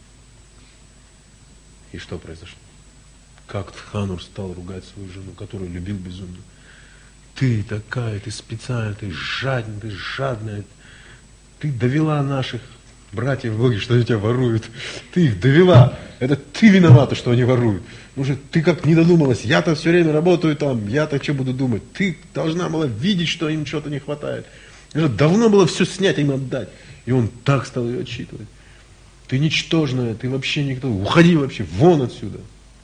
S1: И что произошло? Как Дханур стал ругать свою жену, которую любил безумно. Ты такая, ты специально, ты жадная, ты жадная. Ты довела наших братьев в Боге, что они тебя воруют. Ты их довела. Это ты виновата, что они воруют. Может, ты как не додумалась. Я-то все время работаю там. Я-то что буду думать? Ты должна была видеть, что им что-то не хватает. Давно было все снять, им отдать. И он так стал ее отчитывать. Ты ничтожная, ты вообще никто. Уходи вообще, вон отсюда.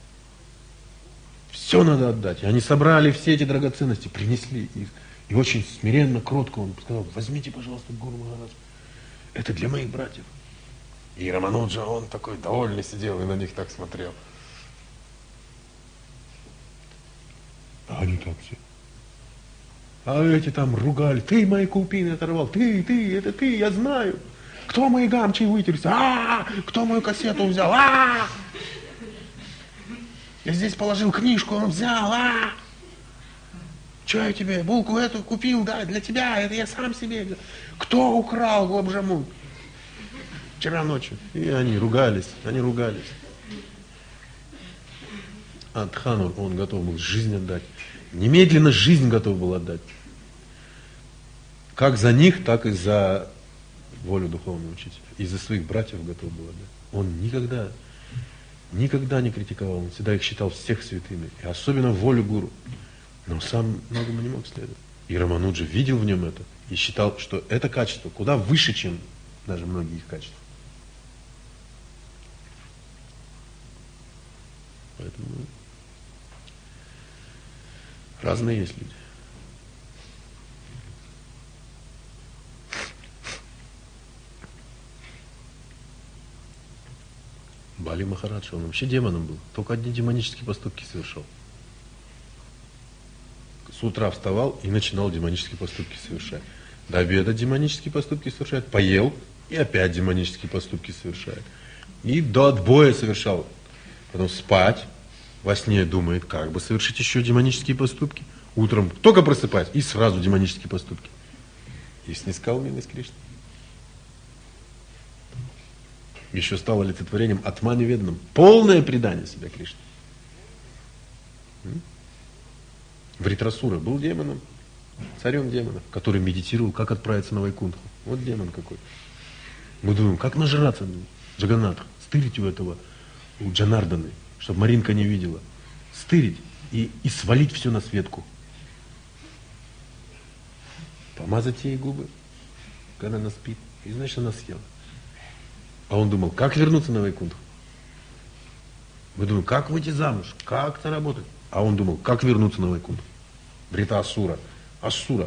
S1: Все надо отдать. И они собрали все эти драгоценности, принесли их. И очень смиренно, кротко он сказал, возьмите, пожалуйста, Гуру Махарадж. Это для моих братьев. И Рамануджа, он такой довольный сидел и на них так смотрел. А они там все. А эти там ругали, ты мои купины оторвал, ты, ты, это ты, я знаю. Кто мои гамчи вытерся? А, кто мою кассету взял? А, я здесь положил книжку, он взял. А, что я тебе булку эту купил, да, для тебя, это я сам себе взял. Кто украл глобжамун? Вчера ночью. И они ругались, они ругались. А Дхану он готов был жизнь отдать. Немедленно жизнь готов был отдать. Как за них, так и за волю духовного учителя. И за своих братьев готов был отдать. Он никогда, никогда не критиковал. Он всегда их считал всех святыми. И особенно волю гуру. Но сам многому не мог следовать. И Рамануджа видел в нем это. И считал, что это качество куда выше, чем даже многие их качества. Поэтому разные есть люди. Бали Махарадж, он вообще демоном был. Только одни демонические поступки совершал. С утра вставал и начинал демонические поступки совершать. До обеда демонические поступки совершает. Поел и опять демонические поступки совершает. И до отбоя совершал. Потом спать, во сне думает, как бы совершить еще демонические поступки. Утром только просыпаясь, и сразу демонические поступки. И снискал милость Кришны. Еще стал олицетворением атмани веданам. Полное предание себя Кришне. Вритрасура был демоном, царем демонов, который медитировал, как отправиться на Вайкунтху. Вот демон какой. Мы думаем, как нажраться Джаганнатха, стырить у этого, у Джанарданы, чтобы Маринка не видела. Стырить и, и свалить все на Светку. Помазать ей губы, когда она спит, и значит она съела. А он думал, как вернуться на Вайкунтху? Мы думаем, как выйти замуж, как заработать? А он думал, как вернуться на Вайкунтху? Врита Асура, Асура.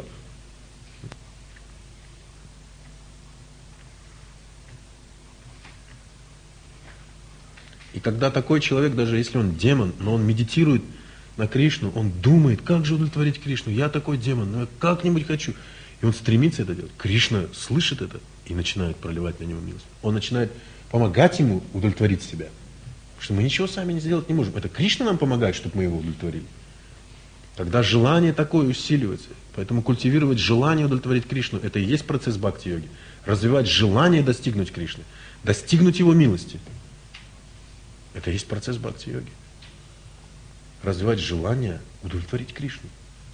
S1: И когда такой человек, даже если он демон, но он медитирует на Кришну, он думает, как же удовлетворить Кришну? Я такой демон, но я как-нибудь хочу. И он стремится это делать. Кришна слышит это и начинает проливать на него милость. Он начинает помогать ему удовлетворить себя. Потому что мы ничего сами не сделать не можем. Это Кришна нам помогает, чтобы мы его удовлетворили. Тогда желание такое усиливается. Поэтому культивировать желание удовлетворить Кришну, это и есть процесс бхакти-йоги. Развивать желание достигнуть Кришны, достигнуть его милости. Это и есть процесс бхакти-йоги. Развивать желание удовлетворить Кришну.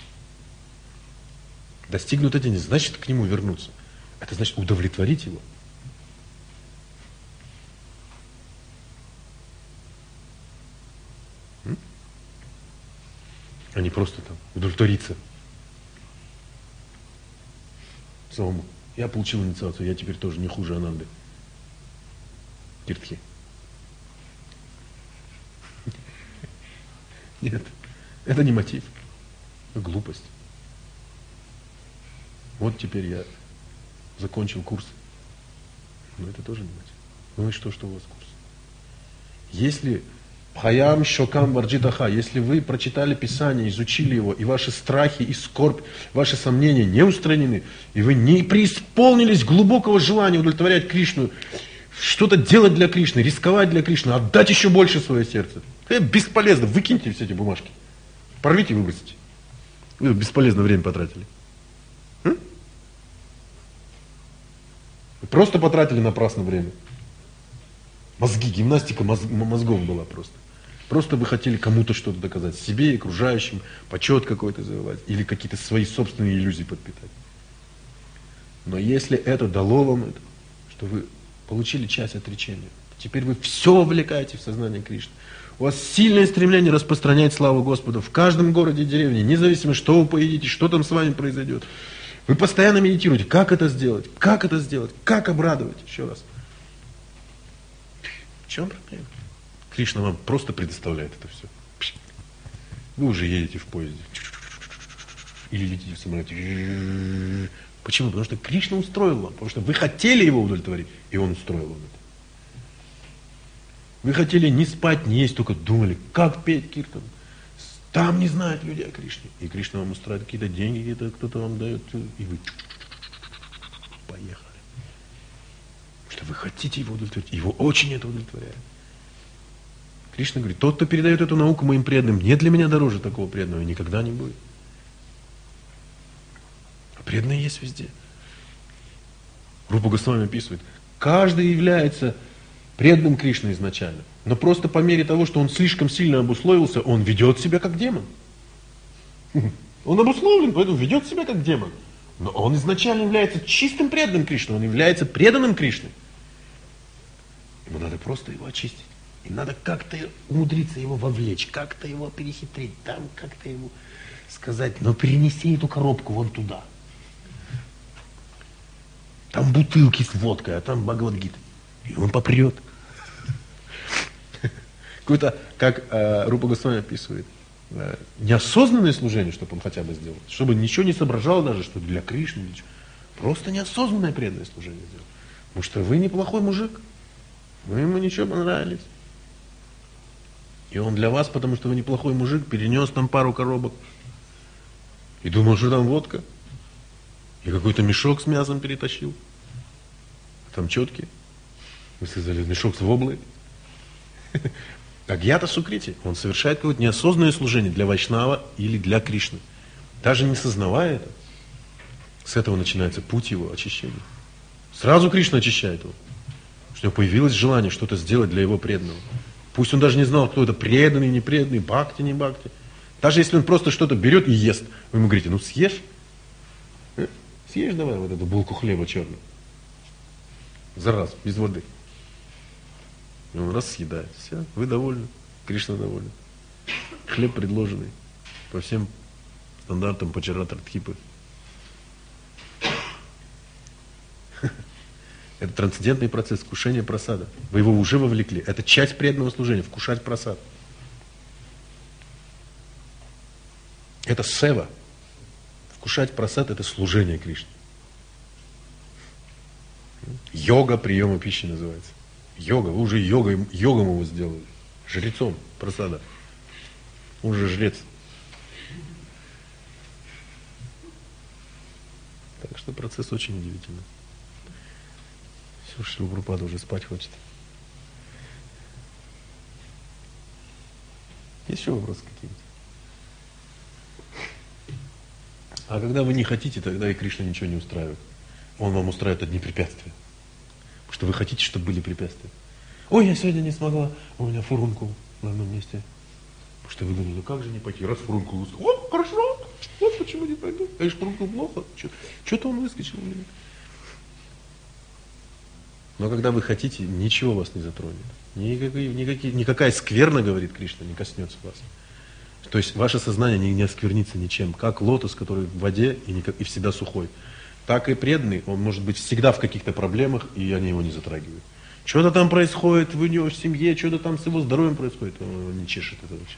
S1: Достигнуть это не значит к нему вернуться. Это значит удовлетворить его. М? А не просто там удовлетвориться. Самому. Я получил инициацию, я теперь тоже не хуже Ананды. Тиртхи. Нет, это не мотив. Это глупость. Вот теперь я закончил курс. Но это тоже не мотив. Ну и что, что у вас курс? Если Бхаям Шокам Варджитаха, если вы прочитали Писание, изучили его, и ваши страхи и скорбь, ваши сомнения не устранены, и вы не преисполнились глубокого желания удовлетворять Кришну, что-то делать для Кришны, рисковать для Кришны, отдать еще больше свое сердце. Это бесполезно. Выкиньте все эти бумажки. Порвите и выбросите. Вы бесполезно время потратили. М? Вы просто потратили напрасно время. Мозги, гимнастика мозг, мозгов была просто. Просто вы хотели кому-то что-то доказать. Себе и окружающим, почет какой-то завоевать. Или какие-то свои собственные иллюзии подпитать. Но если это дало вам это, что вы получили часть отречения, теперь вы все вовлекаете в сознание Кришны. У вас сильное стремление распространять славу Господа в каждом городе и деревне, независимо, что вы поедите, что там с вами произойдет. Вы постоянно медитируете, как это сделать, как это сделать, как обрадовать. Еще раз. В чем проблема? Кришна вам просто предоставляет это все. Вы уже едете в поезде. Или летите в самолете. Почему? Потому что Кришна устроил вам. Потому что вы хотели его удовлетворить, и он устроил вам это. Вы хотели не спать, не есть, только думали, как петь киртан. Там не знают люди о Кришне. И Кришна вам устраивает какие-то деньги, какие-то кто-то вам дает, и вы поехали. что вы хотите его удовлетворить. Его очень это удовлетворяет. Кришна говорит, тот, кто передает эту науку моим преданным, нет для меня дороже такого преданного и никогда не будет. А преданные есть везде. Рупа Госвами описывает, каждый является преданным Кришне изначально, но просто по мере того, что он слишком сильно обусловился, он ведет себя как демон. Он обусловлен, поэтому ведет себя как демон. Но он изначально является чистым преданным Кришне, он является преданным Кришне. Ему надо просто его очистить. И надо как-то умудриться его вовлечь, как-то его перехитрить, там как-то ему сказать, но перенеси эту коробку вон туда. Там бутылки с водкой, а там Бхагавад-гита. И он попрет. Какое-то, как э, Рупа Госвами описывает, э, неосознанное служение, чтобы он хотя бы сделал. Чтобы ничего не соображал даже, что для Кришны. Ничего. Просто неосознанное преданное служение сделал. Потому что вы неплохой мужик. Вы ему ничего понравились. И он для вас, потому что вы неплохой мужик, перенес там пару коробок. И думал, что там водка. И какой-то мешок с мясом перетащил. Там четкий. Вы сказали, мешок с воблой. Агьята Сукрити, он совершает какое-то неосознанное служение для Вайшнава или для Кришны. Даже не сознавая это. С этого начинается путь его очищения. Сразу Кришна очищает его. Потому что у него появилось желание что-то сделать для его преданного. Пусть он даже не знал, кто это преданный, не преданный, бхакти, не бхакти. Даже если он просто что-то берет и ест, вы ему говорите, ну съешь. Съешь давай вот эту булку хлеба черную. За раз, без воды. И он раз съедает. Все, вы довольны. Кришна доволен. Хлеб предложенный по всем стандартам Пачаратартхипы. Это трансцендентный процесс вкушения прасада. Вы его уже вовлекли. Это часть преданного служения, вкушать прасад. Это сева. Вкушать прасад – это служение Кришне. Йога приема пищи называется. Йога, вы уже йогой, йогом его сделали. Жрецом прасада. Он же жрец. Так что процесс очень удивительный. Все, Шрила Прабхупада уже спать хочет. Есть еще вопросы какие-нибудь? А когда вы не хотите, тогда и Кришна ничего не устраивает. Он вам устраивает одни препятствия. Потому что вы хотите, чтобы были препятствия. Ой, я сегодня не смогла, у меня фурункул на одном месте. Потому что вы думали, ну как же не пойти? Раз фурункул, о, хорошо, вот почему не пойду. А ж фурункул плохо, что-то он выскочил у меня. Но когда вы хотите, ничего вас не затронет. Никакие, никакие, никакая скверна, говорит Кришна, не коснется вас. То есть ваше сознание не, не осквернится ничем. Как лотос, который в воде и, никак, и всегда сухой. Так и преданный, он может быть всегда в каких-то проблемах, и они его не затрагивают. Что-то там происходит в него, в семье, что-то там с его здоровьем происходит, он не чешет это вообще.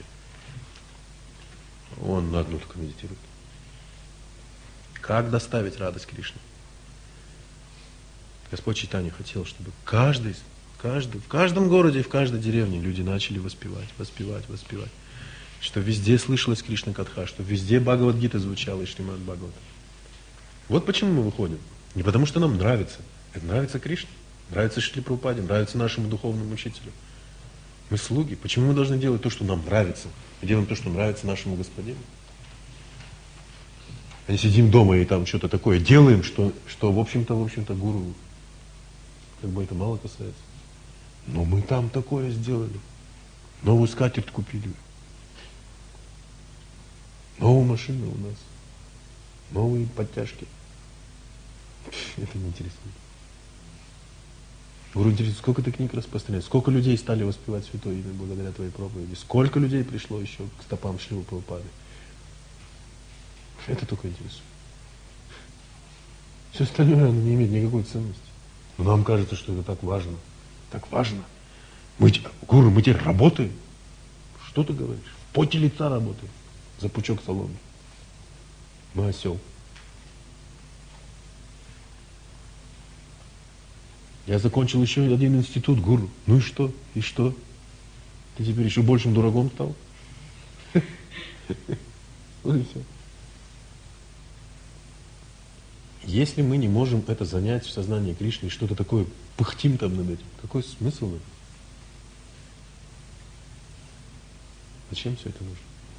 S1: Он на одну только медитирует. Как доставить радость Кришне? Господь Чайтанья хотел, чтобы каждый, каждый, в каждом городе и в каждой деревне люди начали воспевать, воспевать, воспевать. Что везде слышалась Кришна Катха, что везде Бхагавад-гита звучала и Шримад Бхагават. Вот почему мы выходим. Не потому, что нам нравится. Это нравится Кришне, нравится Шриле Прабхупаде, нравится нашему духовному учителю. Мы слуги. Почему мы должны делать то, что нам нравится? Мы делаем то, что нравится нашему Господину. А не сидим дома и там что-то такое делаем, что, что в общем-то, в общем-то, гуру как бы это мало касается. Но мы там такое сделали. Новую скатерть купили. Новую машину у нас. Новые подтяжки. Это не интересует. Гуру интересует, сколько ты книг распространяешь, сколько людей стали воспевать Святое Имя благодаря твоей проповеди, сколько людей пришло еще к стопам Шрилы Прабхупады. Это только интересует. Все остальное оно не имеет никакой ценности. Но нам кажется, что это так важно. Так важно. Мы, гуру, мы теперь работаем. Что ты говоришь? В поте лица работаем. За пучок соломы. Мы осел. Я закончил еще один институт, гуру. Ну и что? И что? Ты теперь еще большим дураком стал? Вот и все. Если мы не можем это занять в сознании Кришны и что-то такое пыхтим там над этим, какой смысл в этом? Зачем все это нужно?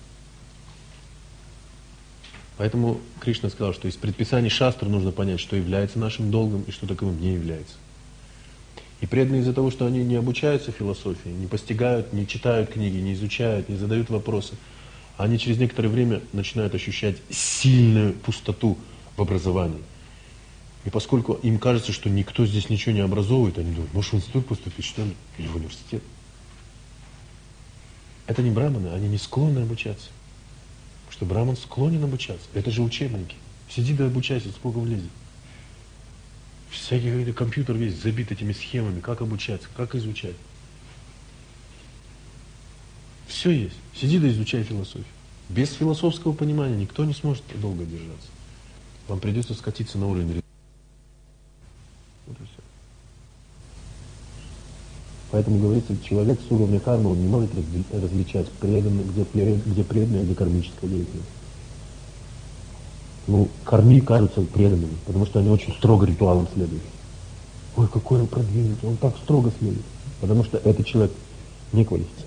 S1: Поэтому Кришна сказал, что из предписаний шастры нужно понять, что является нашим долгом и что таковым не является. И преданные из-за того, что они не обучаются философии, не постигают, не читают книги, не изучают, не задают вопросы, они через некоторое время начинают ощущать сильную пустоту в образовании. И поскольку им кажется, что никто здесь ничего не образовывает, они думают, может в институт поступить, что ли, или в университет. Это не браманы, они не склонны обучаться. Потому что браман склонен обучаться. Это же учебники. Сиди да обучайся, сколько влезет. Всякий какой-то компьютер весь забит этими схемами, как обучаться, как изучать. Все есть. Сиди да изучай философию. Без философского понимания никто не сможет долго держаться. Вам придется скатиться на уровень. Вот и все. Поэтому говорится, человек с уровня кармы он не может различать преданные, где, где преданные, где кармическая деятельность. Ну, карми кажутся преданными, потому что они очень строго ритуалам следуют. Ой, какой он продвинутый, он так строго следует. Потому что этот человек не квалифицирован.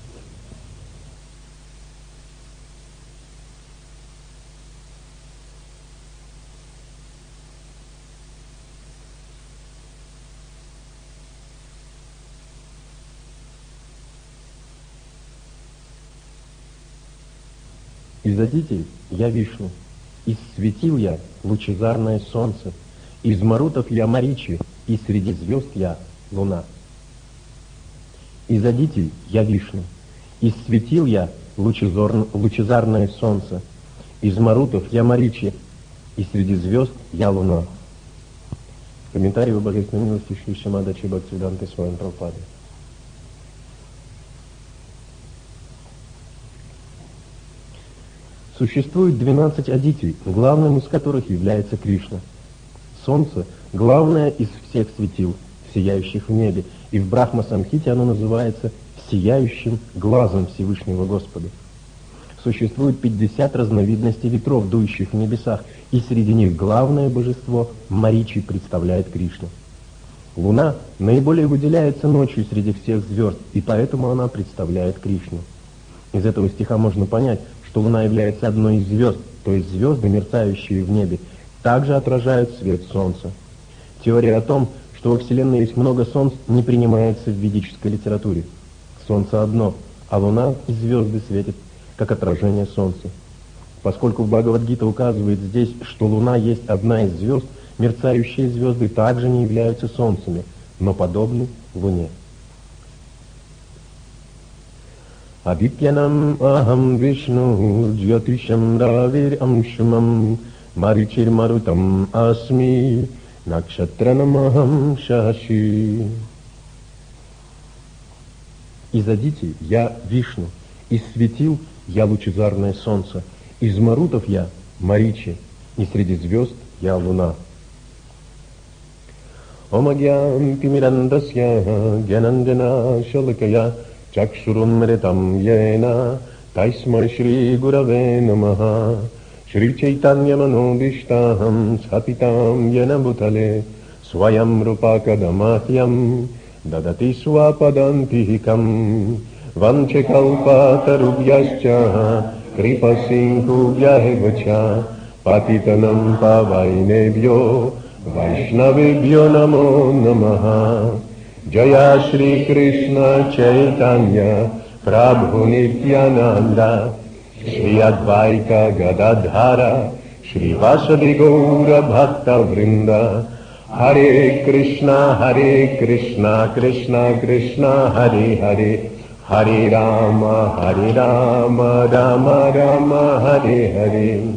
S1: Из Адити я Вишну, из светил я лучезарное солнце, из марутов я Маричи, и среди звезд я луна. Из Адити я Вишну, из светил я лучезар... лучезарное солнце, из марутов я Маричи, и среди звезд я луна. Комментарий в Божественной милости Шри Шримад Бхактивиданта Свами Прабхупады. Существует двенадцать адитий, главным из которых является Кришна. Солнце – главное из всех светил, сияющих в небе, и в Брахма-самхите оно называется сияющим глазом Всевышнего Господа. Существует пятьдесят разновидностей ветров, дующих в небесах, и среди них главное божество Маричи представляет Кришна. Луна наиболее выделяется ночью среди всех звезд, и поэтому она представляет Кришну. Из этого стиха можно понять, что Луна является одной из звезд, то есть звезды, мерцающие в небе, также отражают свет Солнца. Теория о том, что во Вселенной есть много Солнц, не принимается в ведической литературе. Солнце одно, а Луна и звезды светят, как отражение Солнца. Поскольку в Бхагавад-гита указывает здесь, что Луна есть одна из звезд, мерцающие звезды также не являются Солнцами, но подобны Луне. Адитьянам ахам вишну джьотишам равир амшмам маричир марутам асми накшатранам ахам шаши. Из Адити я Вишну, из светил я лучезарное солнце, из марутов я Маричи, и среди звезд я луна. Омагьям тимирандасья гьянанджана шалакая чакшурунмритам йена тайсмай шри гураве намаха шри чайтаньяманобиштахам сапитам йена бутале сваям рупакадамахьям дадати свападантихикам ванчекалпатарубьясча крипасинхубьяхевача патитанам павайнебьо вайшнавебьо намо намаха. Jaya Shri Krishna Chaitanya Prabhu Nityananda Shri Advaita Gadadhara Shri Vasadi Gaura Bhakta Vrinda Hare Krishna Hare Krishna Krishna Krishna Hare Hare Hare Rama Hare Rama Rama Rama Hare Hare.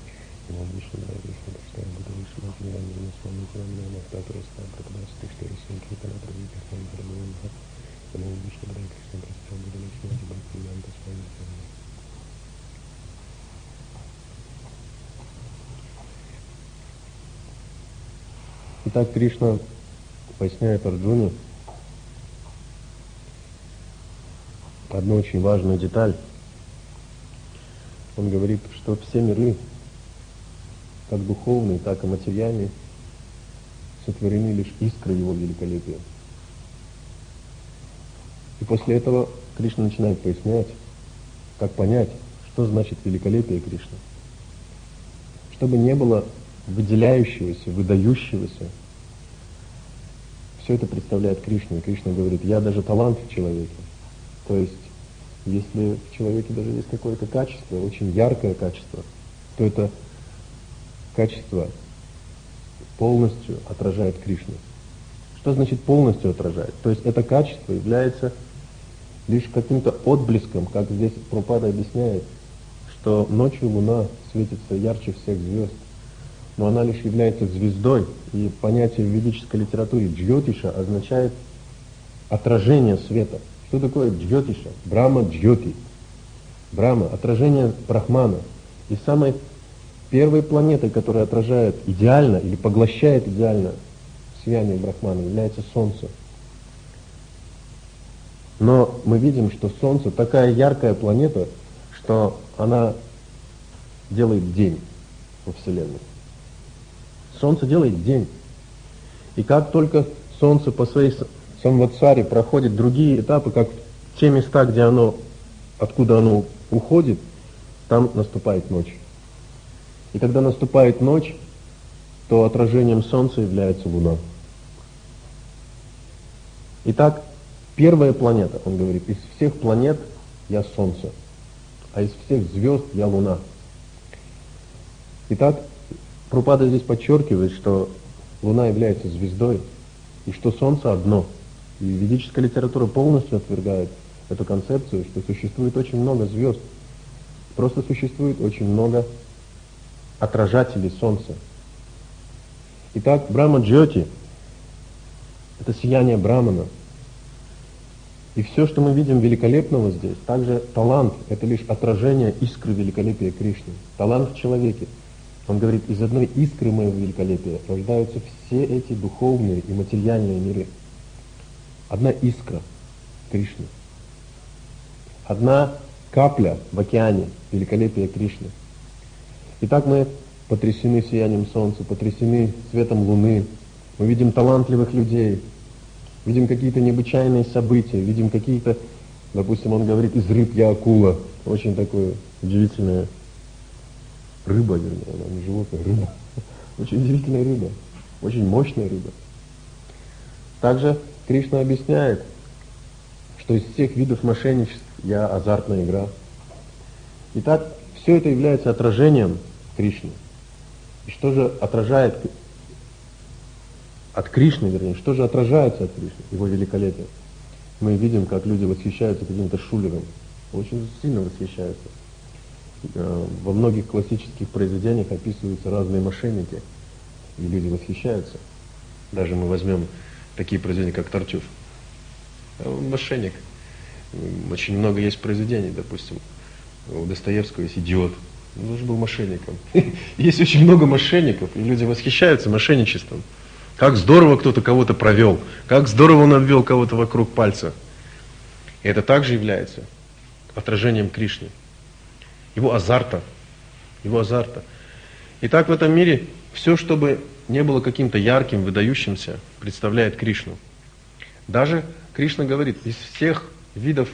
S1: Итак, Кришна поясняет Арджуне одну очень важную деталь. Он говорит, что все миры как духовный, так и материальный, сотворены лишь искры его великолепия. И после этого Кришна начинает пояснять, как понять, что значит великолепие Кришны. Чтобы не было выделяющегося, выдающегося, все это представляет Кришну. И Кришна говорит, я даже талант в человеке. То есть, если в человеке даже есть какое-то качество, очень яркое качество, то это качество полностью отражает Кришну. Что значит полностью отражает? То есть это качество является лишь каким-то отблеском, как здесь Прабхупада объясняет, что ночью луна светится ярче всех звезд, но она лишь является звездой, и понятие в ведической литературе джьотиша означает отражение света. Что такое джьотиша? Брахма джьоти. Брахма — отражение Брахмана. И самой первой планетой, которая отражает идеально или поглощает идеально сияние Брахмана, является Солнце. Но мы видим, что Солнце такая яркая планета, что она делает день во Вселенной. Солнце делает день. И как только Солнце по своей самватсаре проходит другие этапы, как те места, где оно, откуда оно уходит, там наступает ночь. И когда наступает ночь, то отражением Солнца является Луна. Итак, первая планета, он говорит, из всех планет я Солнце, а из всех звезд я Луна. Итак, Прабхупада здесь подчеркивает, что Луна является звездой, и что Солнце одно. И ведическая литература полностью отвергает эту концепцию, что существует очень много звезд. Просто существует очень много отражателей Солнца. Итак, Брахма Джьоти — это сияние Брахмана. И все, что мы видим великолепного здесь, также талант — это лишь отражение искры великолепия Кришны. Талант в человеке. Он говорит, из одной искры моего великолепия рождаются все эти духовные и материальные миры. Одна искра Кришны. Одна капля в океане великолепия Кришны. Итак, мы потрясены сиянием солнца, потрясены светом луны. Мы видим талантливых людей, видим какие-то необычайные события, видим какие-то, допустим, он говорит, из рыб я акула. Очень такое удивительное рыба, вернее, она не животное, рыба. Очень удивительная рыба, очень мощная рыба. Также Кришна объясняет, что из всех видов мошенничеств я азартная игра. Итак, все это является отражением Кришны. И что же отражает от Кришны, вернее, что же отражается от Кришны, его великолепие? Мы видим, как люди восхищаются каким-то шулером, очень сильно восхищаются. Во многих классических произведениях описываются разные мошенники, и люди восхищаются. Даже мы возьмем такие произведения, как Тартюф. Он мошенник. Очень много есть произведений, допустим, у Достоевского есть «Идиот». Он же был мошенником. Есть очень много мошенников, и люди восхищаются мошенничеством. Как здорово кто-то кого-то провел, как здорово он обвел кого-то вокруг пальца. И это также является отражением Кришны, его азарта, его азарта. Итак, в этом мире все, чтобы не было каким-то ярким, выдающимся, представляет Кришну. Даже Кришна говорит, из всех видов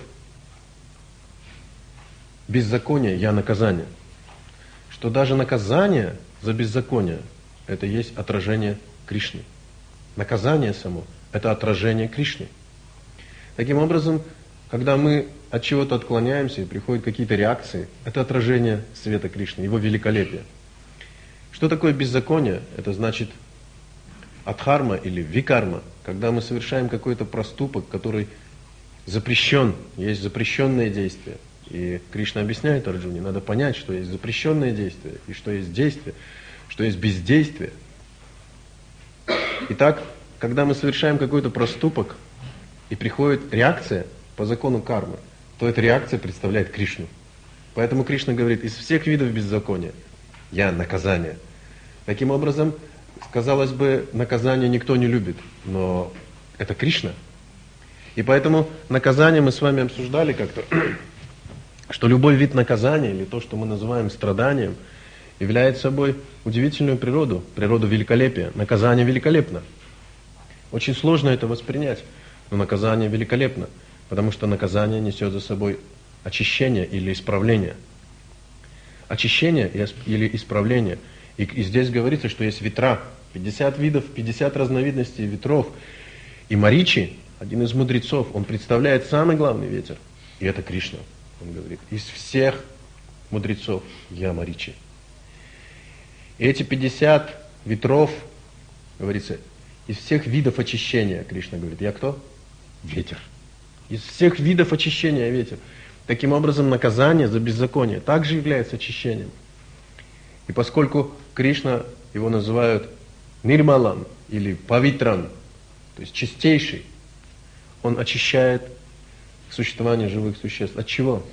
S1: беззакония я наказание. Что даже наказание за беззаконие — это есть отражение Кришны. Наказание само — это отражение Кришны. Таким образом, когда мы от чего-то отклоняемся и приходят какие-то реакции, это отражение света Кришны, его великолепия. Что такое беззаконие? Это значит адхарма или викарма, когда мы совершаем какой-то проступок, который запрещен, есть запрещенные действия. И Кришна объясняет Арджуне, надо понять, что есть запрещенные действия, и что есть действие, что есть бездействие. Итак, когда мы совершаем какой-то проступок, и приходит реакция по закону кармы, то эта реакция представляет Кришну. Поэтому Кришна говорит, из всех видов беззакония я наказание. Таким образом, казалось бы, наказание никто не любит, но это Кришна. И поэтому наказание мы с вами обсуждали как-то, что любой вид наказания, или то, что мы называем страданием, является собой удивительную природу, природу великолепия. Наказание великолепно. Очень сложно это воспринять, но наказание великолепно, потому что наказание несет за собой очищение или исправление. Очищение или исправление. И, и здесь говорится, что есть ветра, пятьдесят видов, пятьдесят разновидностей ветров. И Маричи, один из мудрецов, он представляет самый главный ветер. И это Кришна. Он говорит, из всех мудрецов я Маричи. И эти пятьдесят ветров, говорится, из всех видов очищения, Кришна говорит, я кто? Ветер. Из всех видов очищения ветер. Таким образом, наказание за беззаконие также является очищением. И поскольку Кришна, его называют Нирмалан или Павитран, то есть чистейший, он очищает существование живых существ. От чего?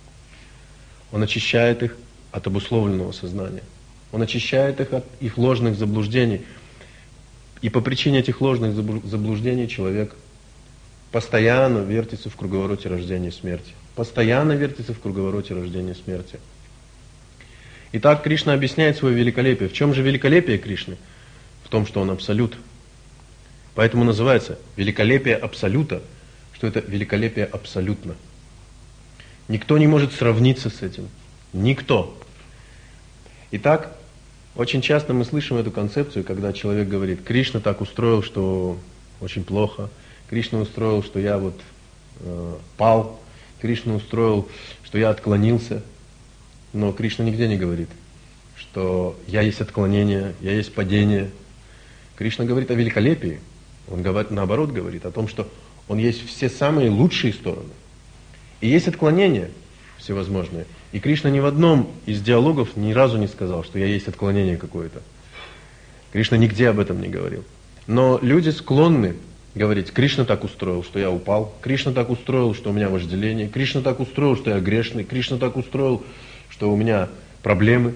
S1: Он очищает их от обусловленного сознания. Он очищает их от их ложных заблуждений. И по причине этих ложных заблуждений человек постоянно вертится в круговороте рождения и смерти. Постоянно вертится в круговороте рождения и смерти. Итак, Кришна объясняет свое великолепие. В чем же великолепие Кришны? В том, что он абсолют. Поэтому называется великолепие абсолюта, что это великолепие абсолютно. Никто не может сравниться с этим. Никто. Итак, очень часто мы слышим эту концепцию, когда человек говорит, Кришна так устроил, что очень плохо. Кришна устроил, что я вот э, пал. Кришна устроил, что я отклонился. Но Кришна нигде не говорит, что я есть отклонение, я есть падение. Кришна говорит о великолепии. Он говорит, наоборот говорит о том, что он есть все самые лучшие стороны. И есть отклонения всевозможные. И Кришна ни в одном из диалогов ни разу не сказал, что я есть отклонение какое-то. Кришна нигде об этом не говорил. Но люди склонны говорить, Кришна так устроил, что я упал. Кришна так устроил, что у меня вожделение. Кришна так устроил, что я грешный. Кришна так устроил, что у меня проблемы.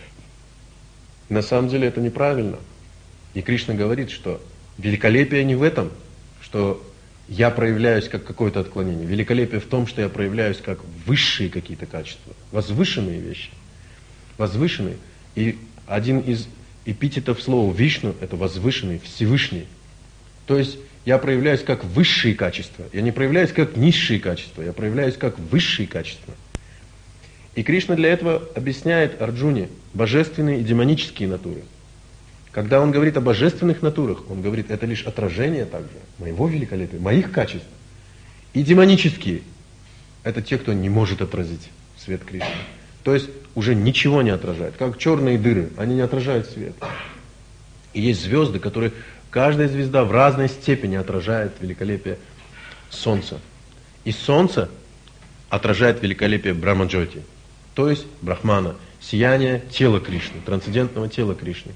S1: На самом деле это неправильно. И Кришна говорит, что великолепие не в этом, что я проявляюсь как какое-то отклонение. Великолепие в том, что я проявляюсь как высшие какие-то качества, возвышенные вещи. Возвышенные. И один из эпитетов слова Вишну – это возвышенный, Всевышний. То есть я проявляюсь как высшие качества. Я не проявляюсь как низшие качества, я проявляюсь как высшие качества. И Кришна для этого объясняет Арджуне божественные и демонические натуры. Когда он говорит о божественных натурах, он говорит, это лишь отражение также моего великолепия, моих качеств. И демонические – это те, кто не может отразить свет Кришны. То есть уже ничего не отражает. Как черные дыры, они не отражают свет. И есть звезды, которые, каждая звезда в разной степени отражает великолепие Солнца. И Солнце отражает великолепие Брахмаджоти, то есть Брахмана, сияние тела Кришны, трансцендентного тела Кришны.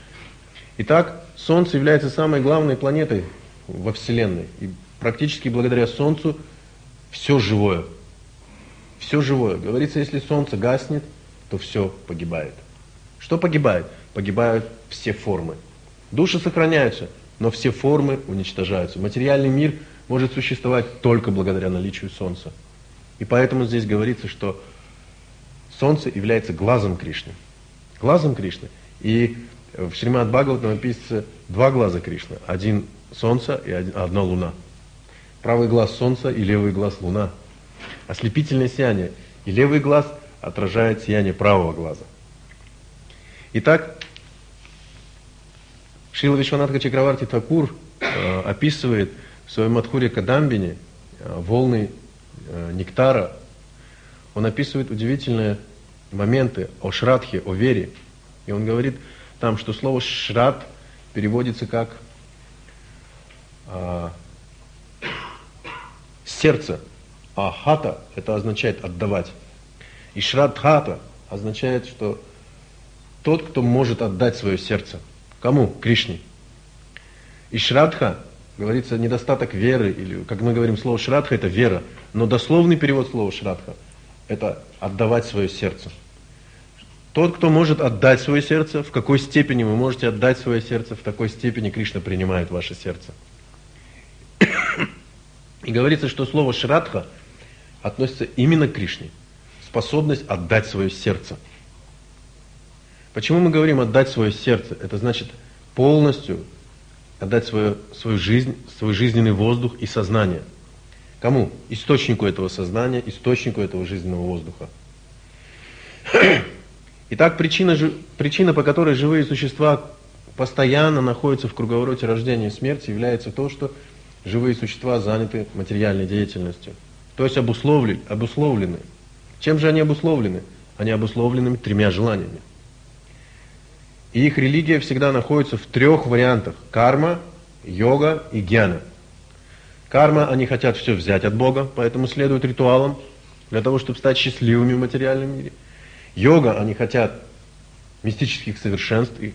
S1: Итак, Солнце является самой главной планетой во Вселенной. И практически благодаря Солнцу все живое. Все живое. Говорится, если Солнце гаснет, то все погибает. Что погибает? Погибают все формы. Души сохраняются, но все формы уничтожаются. Материальный мир может существовать только благодаря наличию Солнца. И поэтому здесь говорится, что Солнце является глазом Кришны. Глазом Кришны. И в Шримад Бхагаватам описывается два глаза Кришны. Один Солнце и одна Луна. Правый глаз Солнца и левый глаз Луна. Ослепительное сияние. И левый глаз отражает сияние правого глаза. Итак, Шрила Вишванатха Чакраварти Такур э, описывает в своем Мадхурья Кадамбине э, волны э, нектара. Он описывает удивительные моменты о шрадхе, о вере. И он говорит там, что слово шрад переводится как э, сердце, а хата это означает отдавать. И шрадхата означает, что тот, кто может отдать свое сердце. Кому? Кришне. И шрадха, говорится, недостаток веры, или, как мы говорим, слово шрадха это вера, но дословный перевод слова шрадха это отдавать свое сердце. Тот, кто может отдать свое сердце, в какой степени вы можете отдать свое сердце, в такой степени Кришна принимает ваше сердце. И говорится, что слово шрадха относится именно к Кришне. Способность отдать свое сердце. Почему мы говорим отдать свое сердце? Это значит полностью отдать свою, свою жизнь, свой жизненный воздух и сознание. Кому? Источнику этого сознания, источнику этого жизненного воздуха. Итак, причина, причина, по которой живые существа постоянно находятся в круговороте рождения и смерти, является то, что живые существа заняты материальной деятельностью. То есть обусловлены. обусловлены. Чем же они обусловлены? Они обусловлены тремя желаниями. И их религия всегда находится в трех вариантах. Карма, йога и гьяна. Карма, они хотят все взять от Бога, поэтому следуют ритуалам, для того, чтобы стать счастливыми в материальном мире. Йога, они хотят мистических совершенств. И,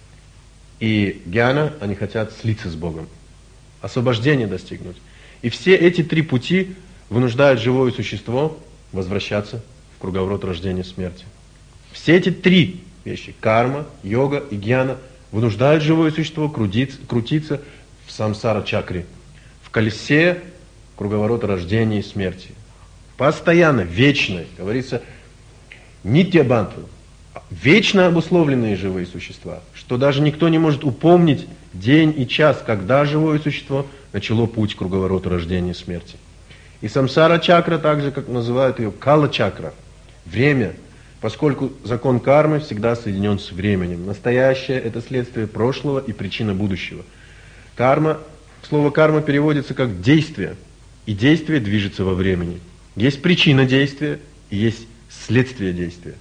S1: и гьяна, они хотят слиться с Богом. Освобождение достигнуть. И все эти три пути вынуждают живое существо возвращаться в круговорот рождения и смерти. Все эти три вещи, карма, йога и гьяна, вынуждают живое существо крутиться, крутиться в самсара-чакре, в колесе круговорота рождения и смерти. Постоянно, вечно, говорится, нитья-банту, вечно обусловленные живые существа, что даже никто не может упомнить день и час, когда живое существо начало путь круговорота рождения и смерти. И самсара-чакра, также, как называют ее, кала-чакра, время, поскольку закон кармы всегда соединен с временем. Настоящее – это следствие прошлого и причина будущего. Карма, слово карма переводится как действие, и действие движется во времени. Есть причина действия и есть следствие действия.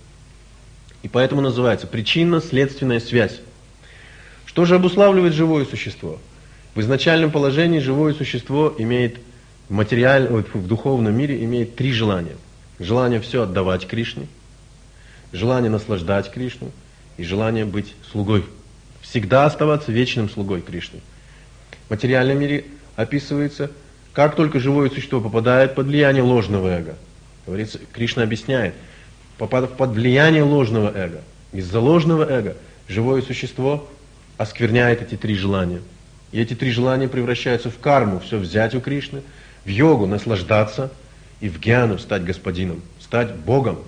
S1: И поэтому называется причинно-следственная связь. Что же обуславливает живое существо? В изначальном положении живое существо имеет в, материальном, в духовном мире имеет три желания. Желание все отдавать Кришне, желание наслаждать Кришну и желание быть слугой. Всегда оставаться вечным слугой Кришны. В материальном мире описывается, как только живое существо попадает под влияние ложного эго. Говорится, Кришна объясняет, попадав под влияние ложного эго. Из-за ложного эго живое существо оскверняет эти три желания. И эти три желания превращаются в карму, все взять у Кришны, в йогу наслаждаться и в гьяну стать господином, стать Богом.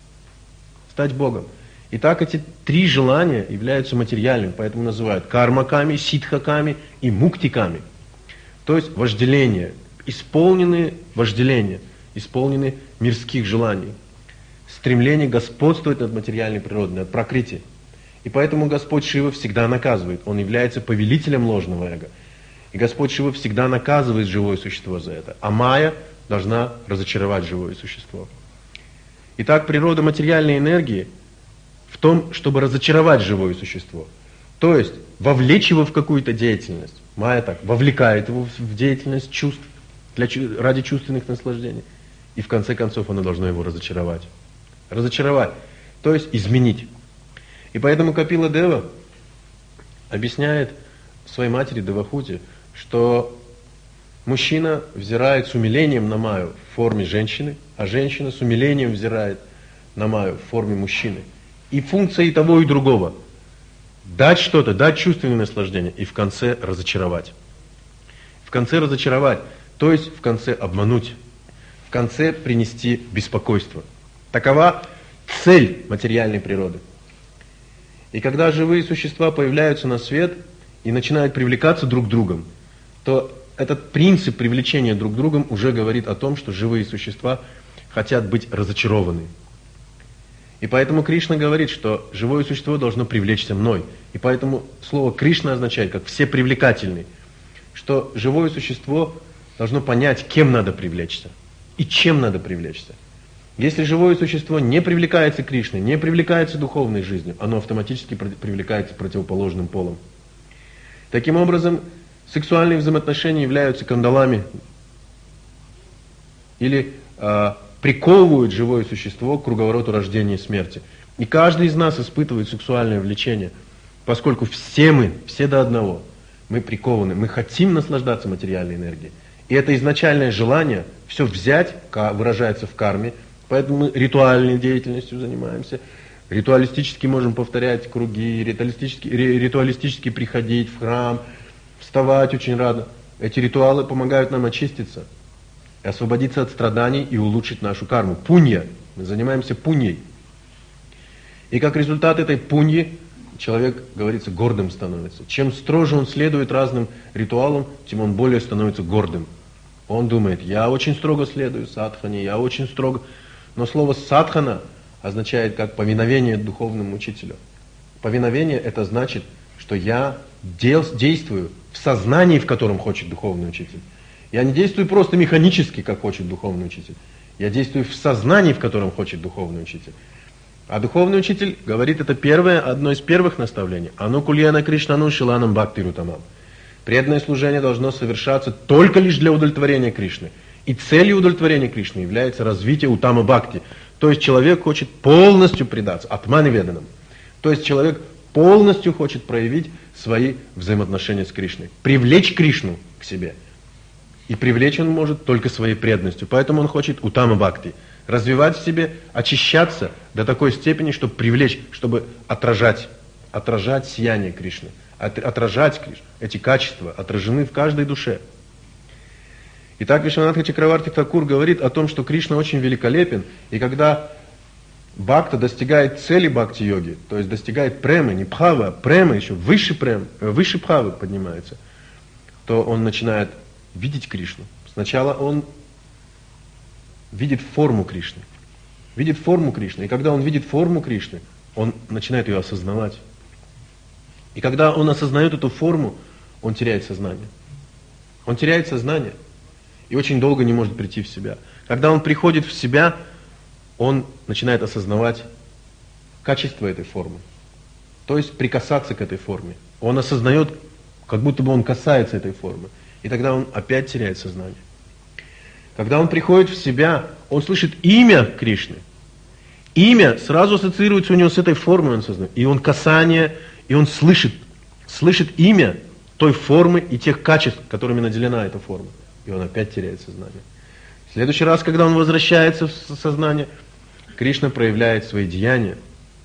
S1: Стать Богом. Итак, эти три желания являются материальными, поэтому называют кармаками, ситхаками и муктиками. То есть вожделение, исполненные вожделения, исполненные мирских желаний. Стремление господствовать над материальной природой, над пракрити. И поэтому Господь Шива всегда наказывает. Он является повелителем ложного эго. И Господь Шива всегда наказывает живое существо за это. А майя должна разочаровать живое существо. Итак, природа материальной энергии в том, чтобы разочаровать живое существо. То есть вовлечь его в какую-то деятельность. Майя так вовлекает его в деятельность чувств, для, ради чувственных наслаждений. И в конце концов оно должно его разочаровать. Разочаровать, то есть изменить. И поэтому Капила Дева объясняет своей матери Девахути, что мужчина взирает с умилением на Майю в форме женщины, а женщина с умилением взирает на Майю в форме мужчины. И функция и того, и другого – дать что-то, дать чувственное наслаждение и в конце разочаровать. В конце разочаровать, то есть в конце обмануть, в конце принести беспокойство. Такова цель материальной природы. И когда живые существа появляются на свет и начинают привлекаться друг другом, то этот принцип привлечения друг другом уже говорит о том, что живые существа хотят быть разочарованы. И поэтому Кришна говорит, что живое существо должно привлечься мной. И поэтому слово Кришна означает как всепривлекательный, что живое существо должно понять, кем надо привлечься и чем надо привлечься. Если живое существо не привлекается Кришной, не привлекается духовной жизнью, оно автоматически привлекается противоположным полом. Таким образом, сексуальные взаимоотношения являются кандалами или э, приковывают живое существо к круговороту рождения и смерти. И каждый из нас испытывает сексуальное влечение, поскольку все мы, все до одного, мы прикованы, мы хотим наслаждаться материальной энергией. И это изначальное желание все взять, выражается в карме, поэтому мы ритуальной деятельностью занимаемся, ритуалистически можем повторять круги, ритуалистически, ритуалистически приходить в храм, вставать очень рано. Эти ритуалы помогают нам очиститься, освободиться от страданий и улучшить нашу карму. Пунья. Мы занимаемся пуньей. И как результат этой пуньи человек, говорится, гордым становится. Чем строже он следует разным ритуалам, тем он более становится гордым. Он думает, я очень строго следую садхане, я очень строго. Но слово садхана означает как повиновение духовному учителю. Повиновение это значит, что я дел, действую в сознании, в котором хочет духовный учитель. Я не действую просто механически, как хочет духовный учитель. Я действую в сознании, в котором хочет духовный учитель. А духовный учитель говорит, это первое, одно из первых наставлений. Ану кульяна Кришнану шиланам бхакти рутамам. Преданное служение должно совершаться только лишь для удовлетворения Кришны. И целью удовлетворения Кришны является развитие утама бхакти. То есть человек хочет полностью предаться атмане веданам. То есть человек полностью хочет проявить свои взаимоотношения с Кришной. Привлечь Кришну к себе. И привлечь он может только своей преданностью. Поэтому он хочет утама бхакти. Развивать в себе, очищаться до такой степени, чтобы привлечь, чтобы отражать, отражать сияние Кришны. Отражать Кришну. Эти качества отражены в каждой душе. Итак, Вишванатха Чакраварти Такур говорит о том, что Кришна очень великолепен, и когда бхакта достигает цели бхакти-йоги, то есть достигает премы, не бхава, а премы, еще выше прем, выше бхавы поднимается, то он начинает видеть Кришну. Сначала он видит форму Кришны. Видит форму Кришны. И когда он видит форму Кришны, он начинает ее осознавать. И когда он осознает эту форму, он теряет сознание. Он теряет сознание и очень долго не может прийти в себя. Когда он приходит в себя, он начинает осознавать качество этой формы. То есть прикасаться к этой форме. Он осознает, как будто бы он касается этой формы. И тогда он опять теряет сознание. Когда он приходит в себя, он слышит имя Кришны. Имя сразу ассоциируется у него с этой формой, он сознает. И он касание, и он слышит, слышит имя той формы и тех качеств, которыми наделена эта форма. И он опять теряет сознание. В следующий раз, когда он возвращается в сознание, Кришна проявляет свои деяния.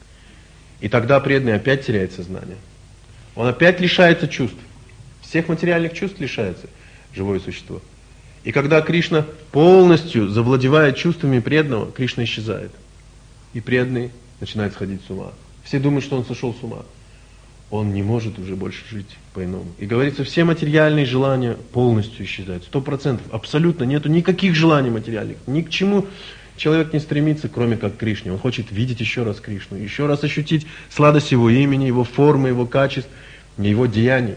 S1: И тогда преданный опять теряет сознание. Он опять лишается чувств. Всех материальных чувств лишается живое существо. И когда Кришна полностью завладевает чувствами преданного, Кришна исчезает. И преданный начинает сходить с ума. Все думают, что он сошел с ума. Он не может уже больше жить по-иному. И говорится, все материальные желания полностью исчезают. Сто процентов. Абсолютно нету никаких желаний материальных. Ни к чему человек не стремится, кроме как к Кришне. Он хочет видеть еще раз Кришну. Еще раз ощутить сладость его имени, его формы, его качеств, его деяний.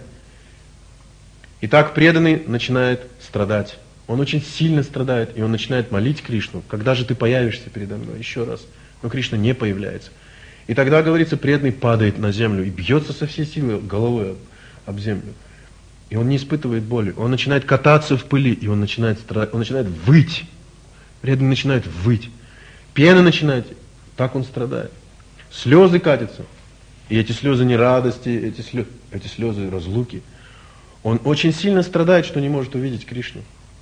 S1: И так преданный начинает страдать. Он очень сильно страдает, и он начинает молить Кришну. Когда же ты появишься передо мной? Еще раз. Но Кришна не появляется. И тогда, говорится, преданный падает на землю и бьется со всей силы головой об, об землю. И он не испытывает боли. Он начинает кататься в пыли, и он начинает страдать. Он начинает выть. Преданный начинает выть. Пена начинает. Так он страдает. Слезы катятся. И эти слезы не радости, эти слезы, эти слезы разлуки. Он очень сильно страдает, что не может увидеть Кришну.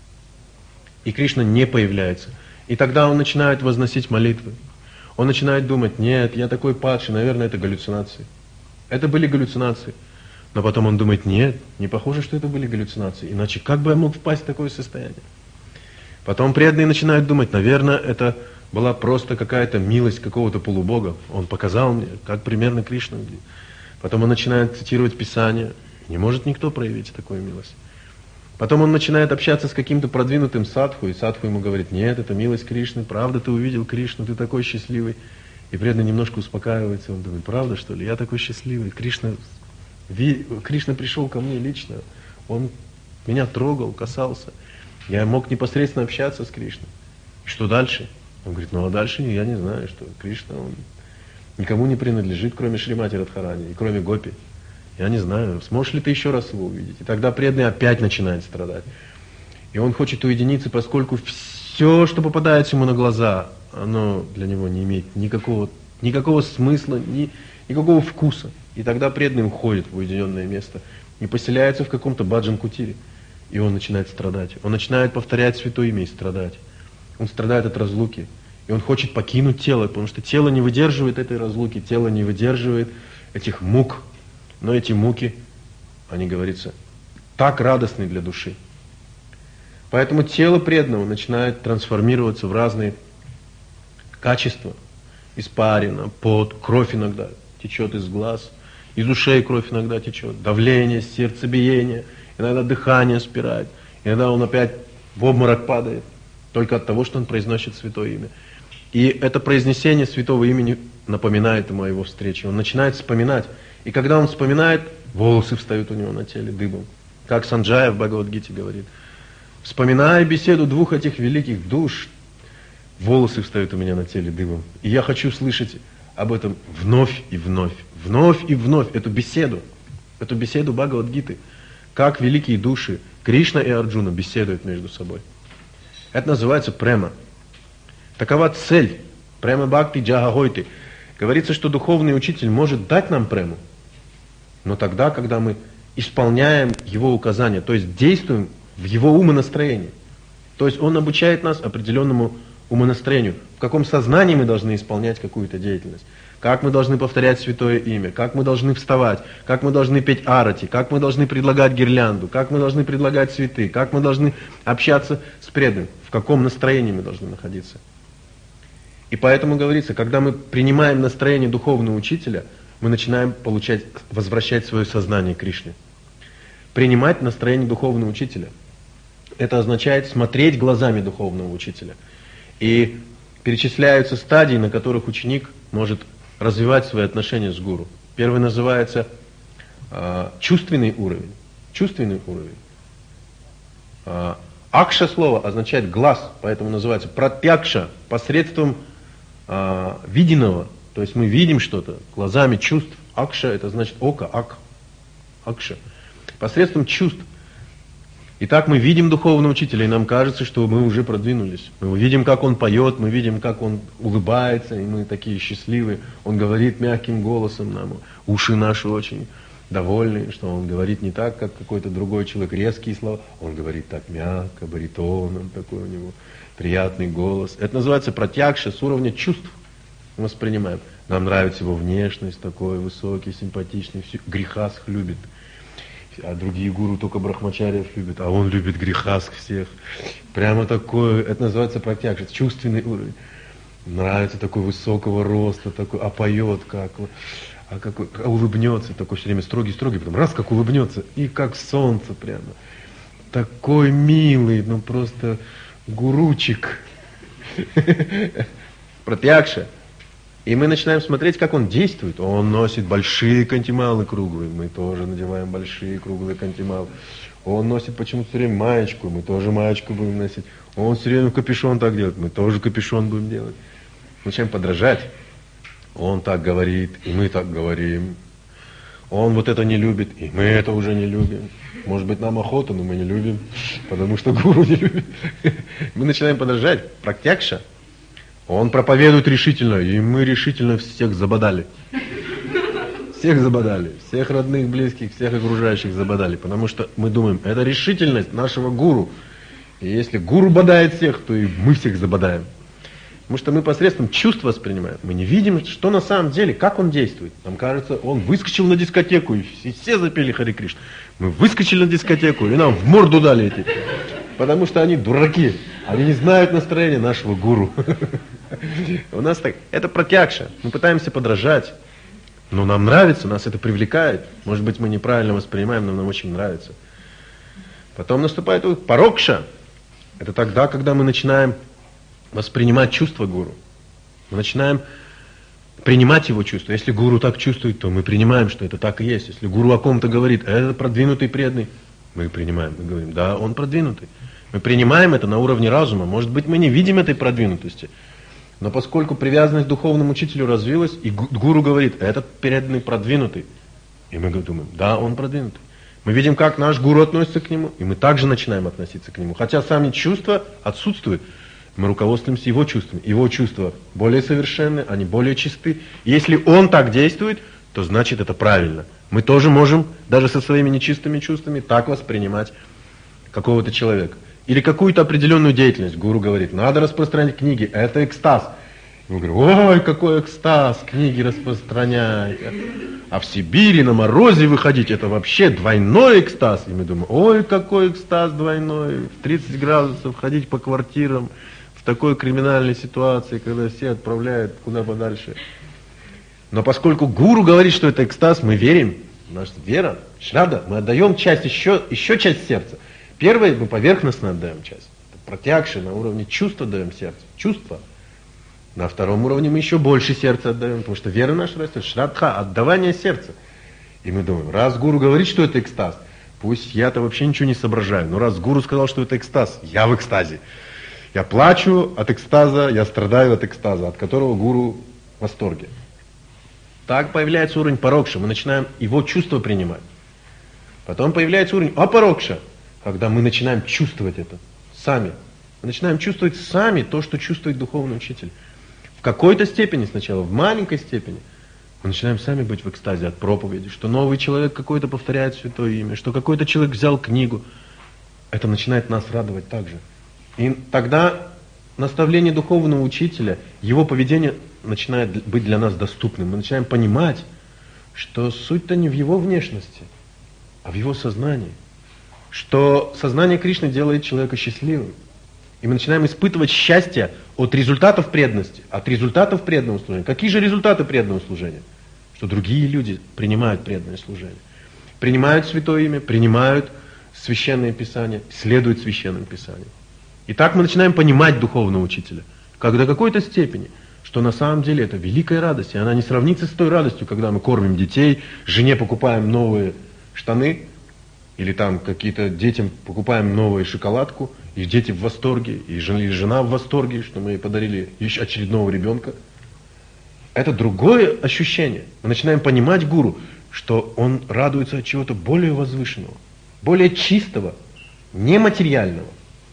S1: И Кришна не появляется. И тогда он начинает возносить молитвы. Он начинает думать, нет, я такой падший, наверное, это галлюцинации. Это были галлюцинации. Но потом он думает, нет, не похоже, что это были галлюцинации. Иначе как бы я мог впасть в такое состояние? Потом преданные начинают думать, наверное, это была просто какая-то милость какого-то полубога. Он показал мне, как примерно Кришна. Потом он начинает цитировать Писание. Не может никто проявить такую милость. Потом он начинает общаться с каким-то продвинутым садху, и садху ему говорит, нет, это милость Кришны, правда, ты увидел Кришну, ты такой счастливый. И преданный немножко успокаивается, он думает, правда что ли, я такой счастливый, Кришна, ви, Кришна пришел ко мне лично, он меня трогал, касался, я мог непосредственно общаться с Кришной. И что дальше? Он говорит, ну а дальше я не знаю, что Кришна, он никому не принадлежит, кроме Шримати Радхарани и кроме Гопи. Я не знаю, сможешь ли ты еще раз его увидеть? И тогда преданный опять начинает страдать. И он хочет уединиться, поскольку все, что попадается ему на глаза, оно для него не имеет никакого, никакого смысла, ни, никакого вкуса. И тогда преданный уходит в уединенное место и поселяется в каком-то баджан-кутире. И он начинает страдать. Он начинает повторять святое имя и страдать. Он страдает от разлуки. И он хочет покинуть тело, потому что тело не выдерживает этой разлуки, тело не выдерживает этих мук. Но эти муки, они, говорится, так радостны для души. Поэтому тело преданного начинает трансформироваться в разные качества. испарина, пот, кровь иногда течет из глаз, из ушей кровь иногда течет, давление, сердцебиение, иногда дыхание спирает, иногда он опять в обморок падает, только от того, что он произносит святое имя. И это произнесение святого имени напоминает ему о его встрече. Он начинает вспоминать. И когда он вспоминает, волосы встают у него на теле дыбом. Как Санджая в Бхагавад-гите говорит. Вспоминая беседу двух этих великих душ, волосы встают у меня на теле дыбом. И я хочу слышать об этом вновь и вновь. Вновь и вновь эту беседу. Эту беседу Бхагавад-гиты. Как великие души Кришна и Арджуна беседуют между собой. Это называется према. Такова цель. Према бхакти джагахойти. Говорится, что духовный учитель может дать нам прему, но тогда, когда мы исполняем его указания, то есть действуем в его умонастроении. То есть он обучает нас определенному умонастроению, в каком сознании мы должны исполнять какую-то деятельность, как мы должны повторять святое имя, как мы должны вставать, как мы должны петь арати, как мы должны предлагать гирлянду, как мы должны предлагать цветы, как мы должны общаться с преданным, в каком настроении мы должны находиться. И поэтому говорится, когда мы принимаем настроение духовного учителя, мы начинаем получать, возвращать свое сознание к Кришне. Принимать настроение духовного учителя – это означает смотреть глазами духовного учителя. И перечисляются стадии, на которых ученик может развивать свои отношения с гуру. Первый называется э, чувственный уровень. Чувственный уровень. Э, акша слово означает глаз, поэтому называется пратьякша, посредством э, виденного. То есть мы видим что-то глазами чувств. Акша это значит око, ак, акша. Посредством чувств. Итак, мы видим духовного учителя, и нам кажется, что мы уже продвинулись. Мы видим, как он поет, мы видим, как он улыбается, и мы такие счастливые. Он говорит мягким голосом нам, уши наши очень довольны, что он говорит не так, как какой-то другой человек, резкие слова. Он говорит так мягко, баритоном, такой у него приятный голос. Это называется пратьякша, с уровня чувств мы воспринимаем. Нам нравится его внешность, такой высокий, симпатичный, грехасх любит. А другие гуру только брахмачарьев любят, а он любит грехасх всех. Прямо такой, это называется пратьякша, чувственный уровень. Нравится такой высокого роста, такой, а поет как, а какой, а улыбнется, такой все время строгий-строгий, потом раз как улыбнется, и как солнце прямо. Такой милый, ну просто гуручик. Пратьякша. И мы начинаем смотреть, как он действует. Он носит большие кантималы круглые, мы тоже надеваем большие круглые кантималы. Он носит почему-то все время маечку, мы тоже маечку будем носить. Он все время капюшон так делает, мы тоже капюшон будем делать. Начинаем подражать. Он так говорит, и мы так говорим. Он вот это не любит, и мы это уже не любим. Может быть, нам охота, но мы не любим, потому что гуру не любит. Мы начинаем подражать. Пратьякша. Он проповедует решительно, и мы решительно всех забодали. Всех забодали, всех родных, близких, всех окружающих забодали, потому что мы думаем, это решительность нашего гуру. И если гуру бодает всех, то и мы всех забодаем. Потому что мы посредством чувств воспринимаем. Мы не видим, что на самом деле, как он действует. Нам кажется, он выскочил на дискотеку, и все, все запели Харе Кришна. Мы выскочили на дискотеку, и нам в морду дали эти. Потому что они дураки. Они не знают настроения нашего гуру. У нас так, это пратьякша. Мы пытаемся подражать. Но нам нравится, нас это привлекает. Может быть, мы неправильно воспринимаем, но нам очень нравится. Потом наступает парокша. Это тогда, когда мы начинаем воспринимать чувства гуру. Мы начинаем принимать его чувства. Если гуру так чувствует, то мы принимаем, что это так и есть. Если гуру о ком-то говорит, это продвинутый преданный, мы принимаем, мы говорим, да, он продвинутый. Мы принимаем это на уровне разума. Может быть, мы не видим этой продвинутости. Но поскольку привязанность к духовному учителю развилась, и гуру говорит, этот преданный продвинутый. И мы думаем, да, он продвинутый. Мы видим, как наш гуру относится к нему, и мы также начинаем относиться к нему. Хотя сами чувства отсутствуют. Мы руководствуемся его чувствами. Его чувства более совершенны, они более чисты. И если он так действует, то значит это правильно. Мы тоже можем, даже со своими нечистыми чувствами, так воспринимать какого-то человека. Или какую-то определенную деятельность. Гуру говорит, надо распространять книги, это экстаз. И мы говорим, ой, какой экстаз, книги распространять. А в Сибири на морозе выходить, это вообще двойной экстаз. И мы думаем, ой, какой экстаз двойной, в тридцать градусов ходить по квартирам, в такой криминальной ситуации, когда все отправляют куда подальше. Но поскольку гуру говорит, что это экстаз, мы верим. Наша вера, шрада, мы отдаем часть, еще, еще часть сердца. Первое, мы поверхностно отдаем часть. Протягши, на уровне чувства отдаем сердце. Чувства. На втором уровне мы еще больше сердца отдаем, потому что вера наша растет. Шрадха, отдавание сердца. И мы думаем, раз гуру говорит, что это экстаз, пусть я-то вообще ничего не соображаю, но раз гуру сказал, что это экстаз, я в экстазе. Я плачу от экстаза, я страдаю от экстаза, от которого гуру в восторге. Так появляется уровень парокша, мы начинаем его чувства принимать. Потом появляется уровень апарокша, когда мы начинаем чувствовать это сами. Мы начинаем чувствовать сами то, что чувствует духовный учитель. В какой-то степени сначала, в маленькой степени. Мы начинаем сами быть в экстазе от проповеди, что новый человек какой-то повторяет святое имя, что какой-то человек взял книгу. Это начинает нас радовать также. И тогда наставление духовного учителя, его поведение начинает быть для нас доступным. Мы начинаем понимать, что суть-то не в его внешности, а в его сознании. Что сознание Кришны делает человека счастливым. И мы начинаем испытывать счастье от результатов преданности, от результатов преданного служения. Какие же результаты преданного служения? Что другие люди принимают преданное служение. Принимают святое имя, принимают священное писание, следуют священным писаниям. И так мы начинаем понимать духовного учителя, как до какой-то степени, что на самом деле это великая радость, и она не сравнится с той радостью, когда мы кормим детей, жене покупаем новые штаны, или там какие-то детям покупаем новую шоколадку, и дети в восторге, и жена в восторге, что мы ей подарили еще очередного ребенка. Это другое ощущение. Мы начинаем понимать гуру, что он радуется от чего-то более возвышенного, более чистого, нематериального.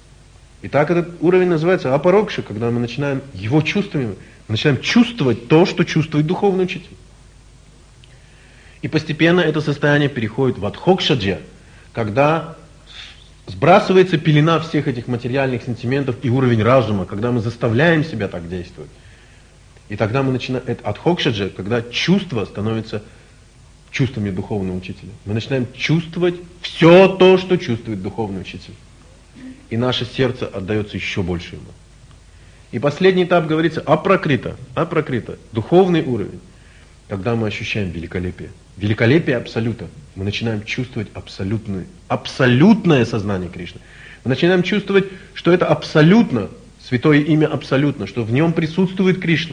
S1: И так этот уровень называется апарокша, когда мы начинаем его чувствами, мы начинаем чувствовать то, что чувствует духовный учитель. И постепенно это состояние переходит в адхокшаджа, когда сбрасывается пелена всех этих материальных сентиментов и уровень разума, когда мы заставляем себя так действовать. И тогда мы начинаем, это адхокшаджа, когда чувство становится чувствами духовного учителя. Мы начинаем чувствовать все то, что чувствует духовный учитель. И наше сердце отдается еще больше ему. И последний этап говорится апракрита, апракрита, духовный уровень, когда мы ощущаем великолепие. Великолепие абсолюта. Мы начинаем чувствовать абсолютное, абсолютное сознание Кришны. Мы начинаем чувствовать, что это абсолютно, святое имя абсолютно, что в нем присутствует Кришна.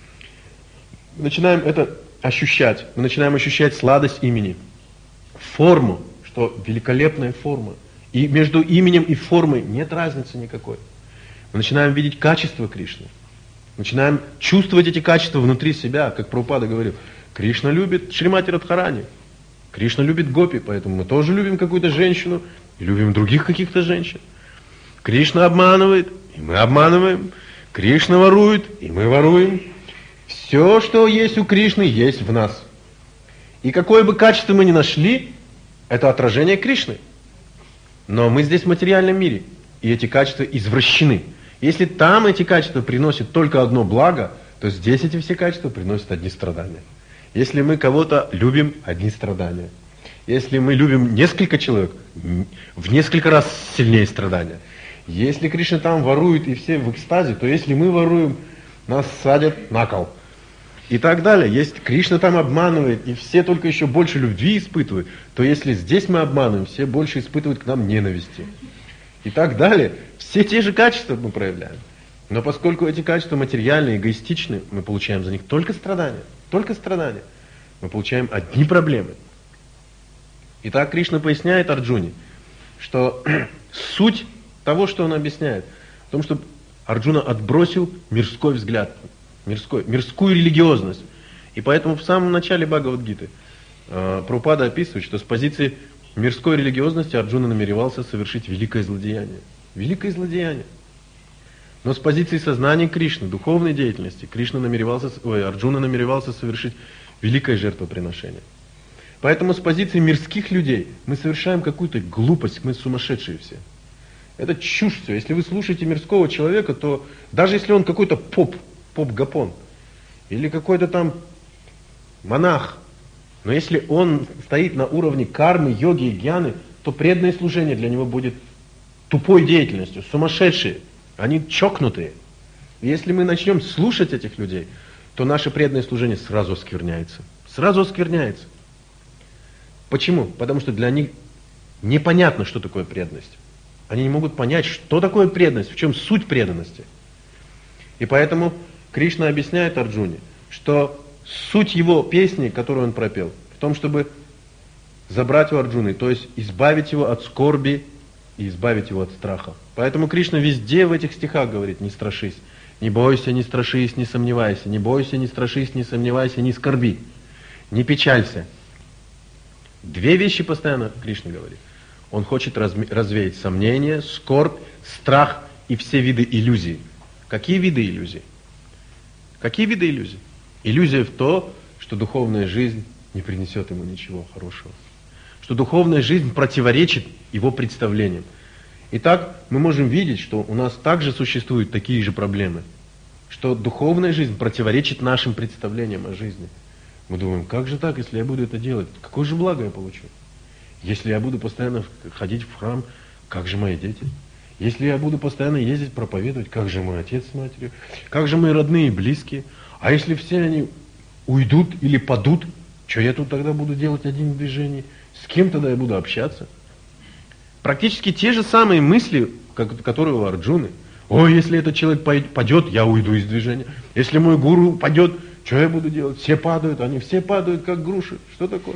S1: Мы начинаем это ощущать. Мы начинаем ощущать сладость имени. Форму, что великолепная форма. И между именем и формой нет разницы никакой. Мы начинаем видеть качество Кришны. Начинаем чувствовать эти качества внутри себя, как Прабхупада говорил. Кришна любит Шримати Радхарани. Кришна любит гопи, поэтому мы тоже любим какую-то женщину, и любим других каких-то женщин. Кришна обманывает, и мы обманываем. Кришна ворует, и мы воруем. Все, что есть у Кришны, есть в нас. И какое бы качество мы ни нашли, это отражение Кришны. Но мы здесь в материальном мире, и эти качества извращены. Если там эти качества приносят только одно благо, то здесь эти все качества приносят одни страдания. Если мы кого-то любим, одни страдания. Если мы любим несколько человек, в несколько раз сильнее страдания. Если Кришна там ворует и все в экстазе, то если мы воруем, нас садят на кол. И так далее. Если Кришна там обманывает, и все только еще больше любви испытывают, то если здесь мы обманываем, все больше испытывают к нам ненависти. И так далее. Все те же качества мы проявляем. Но поскольку эти качества материальные, эгоистичны, мы получаем за них только страдания. Только страдания. Мы получаем одни проблемы. Итак, Кришна поясняет Арджуне, что суть того, что он объясняет, в том, что Арджуна отбросил мирской взгляд, мирской, мирскую религиозность. И поэтому в самом начале Бхагавад-гиты э, Прабхупада описывает, что с позиции мирской религиозности Арджуна намеревался совершить великое злодеяние. Великое злодеяние. Но с позиции сознания Кришны, духовной деятельности, Кришна намеревался, ой, Арджуна намеревался совершить великое жертвоприношение. Поэтому с позиции мирских людей мы совершаем какую-то глупость, мы сумасшедшие все. Это чушь все. Если вы слушаете мирского человека, то даже если он какой-то поп, поп-гапон, или какой-то там монах, но если он стоит на уровне кармы, йоги и гьяны, то преданное служение для него будет тупой деятельностью, сумасшедшие. Они чокнутые. Если мы начнем слушать этих людей, то наше преданное служение сразу оскверняется. Сразу оскверняется. Почему? Потому что для них непонятно, что такое преданность. Они не могут понять, что такое преданность, в чем суть преданности. И поэтому Кришна объясняет Арджуне, что суть его песни, которую он пропел, в том, чтобы забрать у Арджуны, то есть избавить его от скорби и избавить его от страха. Поэтому Кришна везде в этих стихах говорит: не страшись, не бойся, не страшись, не сомневайся, не бойся, не страшись, не сомневайся, не скорби, не печалься. Две вещи постоянно Кришна говорит. Он хочет развеять сомнения, скорбь, страх и все виды иллюзий. Какие виды иллюзий? Какие виды иллюзий? Иллюзия в то, что духовная жизнь не принесет ему ничего хорошего. Что духовная жизнь противоречит его представлениям. Итак, мы можем видеть, что у нас также существуют такие же проблемы. Что духовная жизнь противоречит нашим представлениям о жизни. Мы думаем, как же так, если я буду это делать? Какое же благо я получу? Если я буду постоянно ходить в храм, как же мои дети? Если я буду постоянно ездить проповедовать, как же мой отец с матерью? Как же мои родные и близкие? А если все они уйдут или падут, что я тут тогда буду делать один в движении? С кем тогда я буду общаться? Практически те же самые мысли, которые у Арджуны. О, если этот человек падет, я уйду из движения. Если мой гуру падет, что я буду делать? Все падают, они все падают, как груши. Что такое?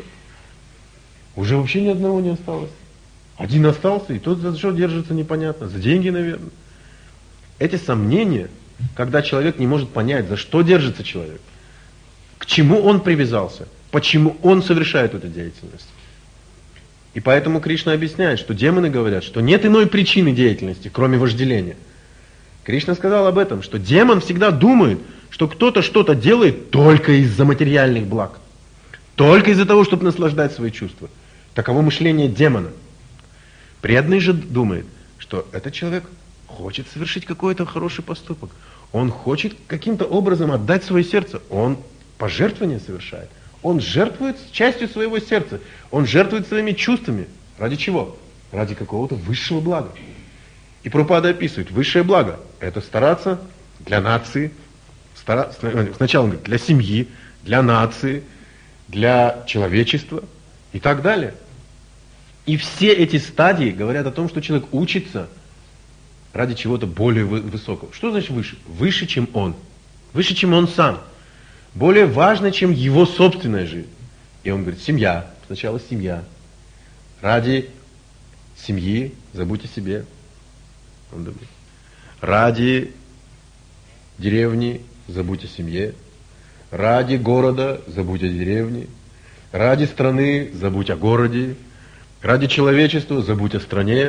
S1: Уже вообще ни одного не осталось. Один остался, и тот за что держится непонятно. За деньги, наверное. Эти сомнения, когда человек не может понять, за что держится человек, к чему он привязался, почему он совершает эту деятельность. И поэтому Кришна объясняет, что демоны говорят, что нет иной причины деятельности, кроме вожделения. Кришна сказал об этом, что демон всегда думает, что кто-то что-то делает только из-за материальных благ. Только из-за того, чтобы наслаждать свои чувства. Таково мышление демона. Преданный же думает, что этот человек хочет совершить какой-то хороший поступок. Он хочет каким-то образом отдать свое сердце. Он пожертвование совершает. Он жертвует частью своего сердца. Он жертвует своими чувствами. Ради чего? Ради какого-то высшего блага. И Прабхупада описывает, высшее благо – это стараться для нации, стара... сначала он говорит, для семьи, для нации, для человечества и так далее. И все эти стадии говорят о том, что человек учится ради чего-то более высокого. Что значит выше? Выше, чем он. Выше, чем он сам. Более важно, чем его собственная жизнь. И он говорит, семья. Сначала семья. Ради семьи забудь о себе. Он думает. Ради деревни забудь о семье. Ради города забудь о деревне. Ради страны забудь о городе. Ради человечества забудь о стране.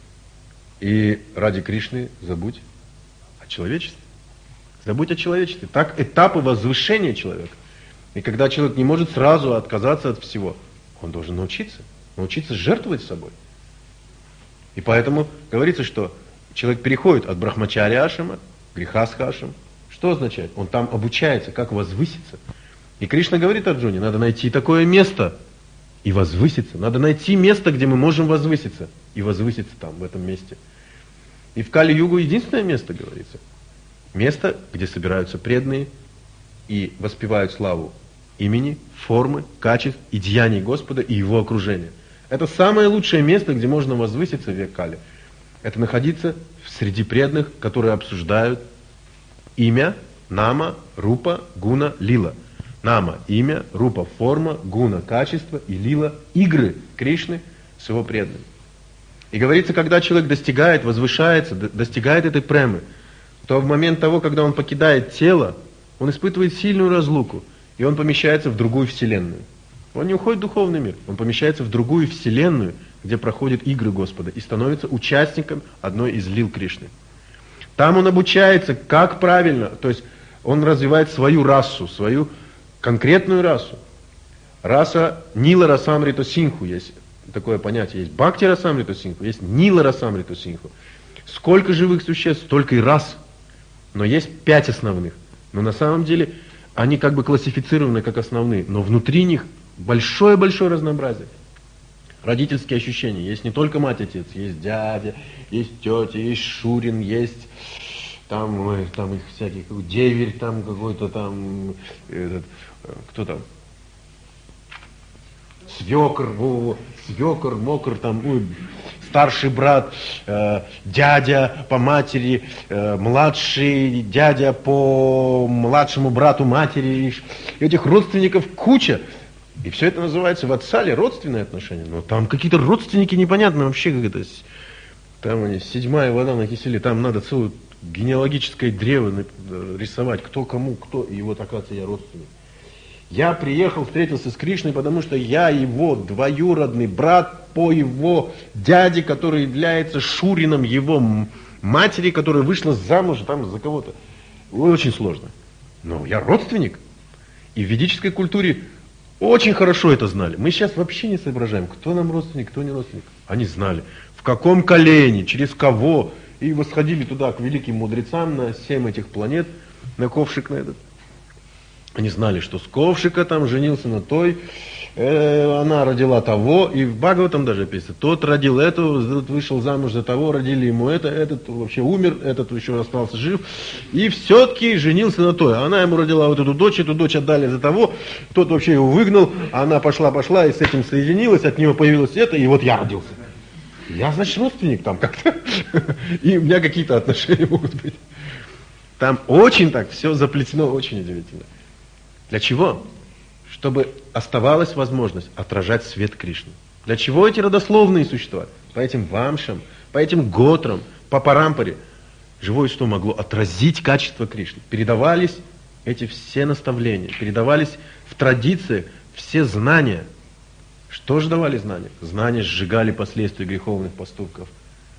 S1: И ради Кришны забудь о человечестве. Забудь о человечестве. Так этапы возвышения человека. И когда человек не может сразу отказаться от всего, он должен научиться. Научиться жертвовать собой. И поэтому говорится, что человек переходит от брахмачарья ашрама к грихастха ашрама. Что означает? Он там обучается, как возвыситься. И Кришна говорит Арджуне, надо найти такое место и возвыситься. Надо найти место, где мы можем возвыситься. И возвыситься там, в этом месте. И в Кали-югу единственное место, говорится. Место, где собираются преданные и воспевают славу имени, формы, качеств и деяний Господа и Его окружения. Это самое лучшее место, где можно возвыситься в век Кали. Это находиться среди преданных, которые обсуждают имя, нама, рупа, гуна, лила. Нама – имя, рупа – форма, гуна – качество и лила – игры Кришны с его преданными. И говорится, когда человек достигает, возвышается, достигает этой премы, то в момент того, когда он покидает тело, он испытывает сильную разлуку, и он помещается в другую вселенную. Он не уходит в духовный мир, он помещается в другую вселенную, где проходят игры Господа, и становится участником одной из лил Кришны. Там он обучается, как правильно, то есть он развивает свою расу, свою конкретную расу. Раса Нила Расамрита Синху есть. Такое понятие есть. Бхакти Расамрита Синху, есть Нила Расамрита Синху. Сколько живых существ, столько и рас. Но есть пять основных. Но на самом деле они как бы классифицированы как основные. Но внутри них большое-большое разнообразие. Родительские ощущения. Есть не только мать, отец, есть дядя, есть тетя, есть Шурин, есть там, ой, там их всяких, деверь там какой-то там, этот, кто там, свекр, во, свекр, мокр, там, ой, старший брат, э, дядя по матери, э, младший дядя по младшему брату матери. Этих родственников куча. И все это называется в отцале родственные отношения. Но там какие-то родственники непонятные вообще, как это. Там они, седьмая вода на киселе, там надо целое генеалогическое древо рисовать, кто кому, кто. И вот, оказывается, я родственник. Я приехал, встретился с Кришной, потому что я его двоюродный брат по его дяде, который является шурином его матери, которая вышла замуж там за кого-то. Очень сложно. Но я родственник. И в ведической культуре очень хорошо это знали. Мы сейчас вообще не соображаем, кто нам родственник, кто не родственник. Они знали, в каком колене, через кого. И восходили туда к великим мудрецам на семь этих планет, на ковшик на этот. Они знали, что с ковшика там женился на той, э, она родила того, и в Бхагаватам даже описано, тот родил эту, вышел замуж за того, родили ему это, этот вообще умер, этот еще остался жив, и все-таки женился на той. Она ему родила вот эту дочь, эту дочь отдали за того, тот вообще его выгнал, она пошла-пошла и с этим соединилась, от него появилось это, и вот я родился. Я, значит, родственник там как-то, и у меня какие-то отношения могут быть. Там очень так все заплетено, очень удивительно. Для чего? Чтобы оставалась возможность отражать свет Кришны. Для чего эти родословные существа? По этим вамшам, по этим готрам, по парампаре. Живое существо могло отразить качество Кришны. Передавались эти все наставления, передавались в традициях все знания. Что же давали знания? Знания сжигали последствия греховных поступков.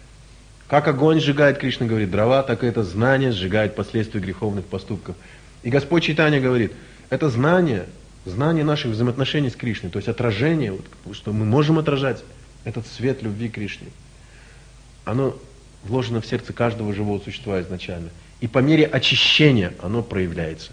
S1: Как огонь сжигает, Кришна говорит, дрова, так и это знание сжигает последствия греховных поступков. И Господь Чайтанья говорит, это знание, знание наших взаимоотношений с Кришной, то есть отражение, вот, что мы можем отражать этот свет любви к Кришне. Оно вложено в сердце каждого живого существа изначально. И по мере очищения оно проявляется.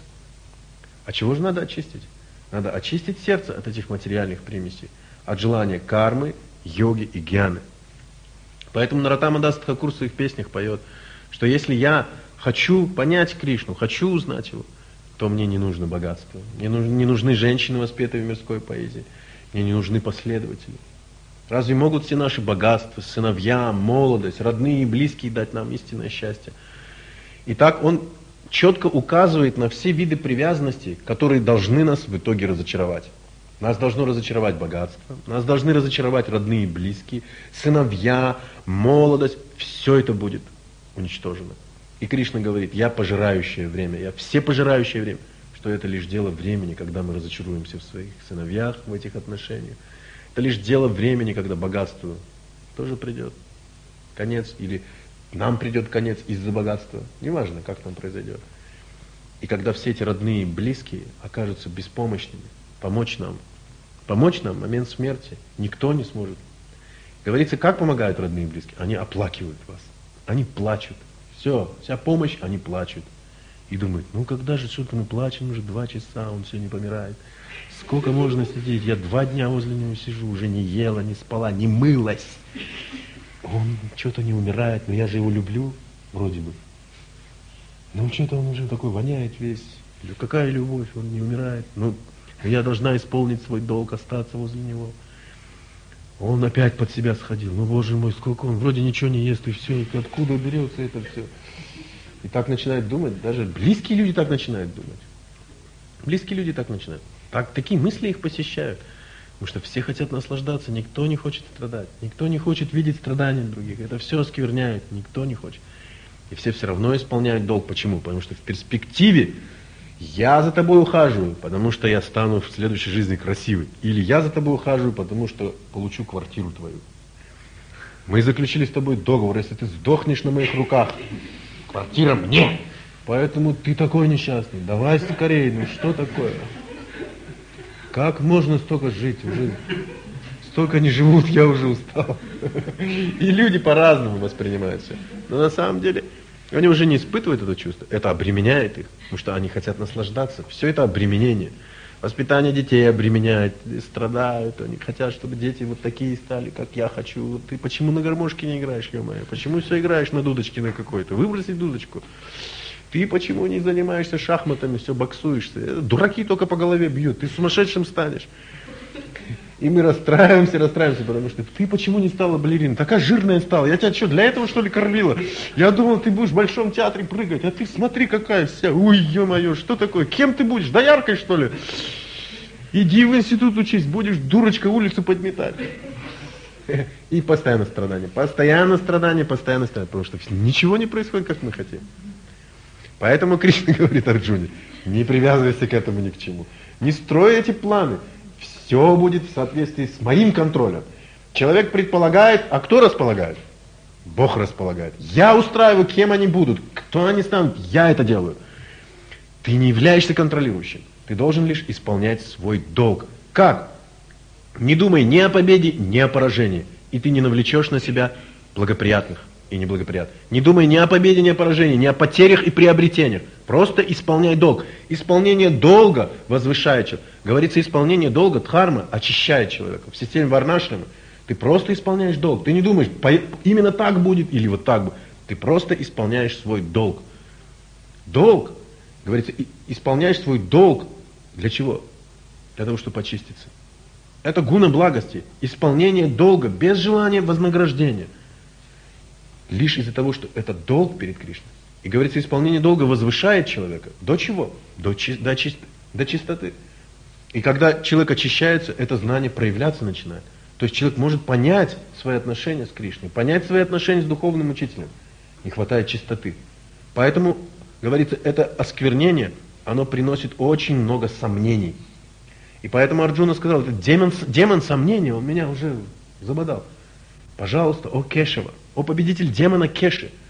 S1: А чего же надо очистить? Надо очистить сердце от этих материальных примесей, от желания кармы, йоги и гьяны. Поэтому Нароттама Дас Тхакур в своих песнях поет, что если я хочу понять Кришну, хочу узнать его, то мне не нужно богатство. Мне не нужны женщины, воспетые в мирской поэзии. Мне не нужны последователи. Разве могут все наши богатства, сыновья, молодость, родные и близкие дать нам истинное счастье? Итак, он четко указывает на все виды привязанности, которые должны нас в итоге разочаровать. Нас должно разочаровать богатство, нас должны разочаровать родные и близкие, сыновья, молодость. Все это будет уничтожено. И Кришна говорит, я пожирающее время, я всепожирающее время, что это лишь дело времени, когда мы разочаруемся в своих сыновьях, в этих отношениях. Это лишь дело времени, когда богатство тоже придет конец, или нам придет конец из-за богатства, неважно, как там произойдет. И когда все эти родные и близкие окажутся беспомощными, помочь нам, помочь нам в момент смерти никто не сможет. Говорится, как помогают родные и близкие? Они оплакивают вас, они плачут. Все, вся помощь, они плачут. И думают, ну когда же что-то мы плачем, уже два часа, он все не помирает. Сколько можно сидеть? Я два дня возле него сижу, уже не ела, не спала, не мылась. Он что-то не умирает, но я же его люблю, вроде бы. Ну что-то он уже такой воняет весь. Какая любовь, он не умирает. Ну, я должна исполнить свой долг, остаться возле него. Он опять под себя сходил. Ну, Боже мой, сколько он вроде ничего не ест, и все, и откуда берется это все. И так начинают думать, даже близкие люди так начинают думать. Близкие люди так начинают. Так, такие мысли их посещают. Потому что все хотят наслаждаться, никто не хочет страдать. Никто не хочет видеть страдания других. Это все оскверняет, никто не хочет. И все все равно исполняют долг. Почему? Потому что в перспективе я за тобой ухаживаю, потому что я стану в следующей жизни красивой. Или я за тобой ухаживаю, потому что получу квартиру твою. Мы заключили с тобой договор, если ты сдохнешь на моих руках, квартира мне. Поэтому ты такой несчастный. Давай скорее, ну что такое? Как можно столько жить уже? Столько не живут, я уже устал. И люди по-разному воспринимают все. Но на самом деле они уже не испытывают это чувство. Это обременяет их, потому что они хотят наслаждаться. Все это обременение. Воспитание детей обременяет, страдают, они хотят, чтобы дети вот такие стали, как я хочу. Ты почему на гармошке не играешь, ё-моё? Почему все играешь на дудочке на какой-то? Выбросить дудочку. Ты почему не занимаешься шахматами, все боксуешься? Дураки только по голове бьют, ты сумасшедшим станешь. И мы расстраиваемся, расстраиваемся, потому что ты почему не стала балериной? Такая жирная стала. Я тебя что, для этого что ли кормила? Я думал, ты будешь в Большом театре прыгать, а ты смотри какая вся. Ой, ё-моё, что такое? Кем ты будешь? Дояркой что ли? Иди в институт учись, будешь дурочка улицу подметать. И постоянно страдания, постоянно страдания, постоянно страдания, потому что ничего не происходит, как мы хотим. Поэтому Кришна говорит Арджуне, не привязывайся к этому ни к чему. Не строй эти планы. Все будет в соответствии с моим контролем. Человек предполагает, а кто располагает? Бог располагает. Я устраиваю, кем они будут, кто они станут, я это делаю. Ты не являешься контролирующим. Ты должен лишь исполнять свой долг. Как? Не думай ни о победе, ни о поражении. И ты не навлечешь на себя благоприятных и неблагоприятных. Не думай ни о победе, ни о поражении, ни о потерях и приобретениях. Просто исполняй долг. Исполнение долга возвышает человека. Говорится, исполнение долга, дхарма, очищает человека. В системе варнашрама ты просто исполняешь долг. Ты не думаешь, именно так будет или вот так будет. Ты просто исполняешь свой долг. Долг, говорится, исполняешь свой долг. Для чего? Для того, чтобы очиститься. Это гуна благости. Исполнение долга без желания вознаграждения. Лишь из-за того, что это долг перед Кришной. И говорится, исполнение долга возвышает человека. До чего? До, чи- до, чист- до чистоты. И когда человек очищается, это знание проявляться начинает. То есть человек может понять свои отношения с Кришной, понять свои отношения с духовным учителем. Не хватает чистоты. Поэтому, говорится, это осквернение, оно приносит очень много сомнений. И поэтому Арджуна сказал, это демон, демон сомнения, он меня уже забодал. Пожалуйста, о Кешева, о победитель демона Кеши,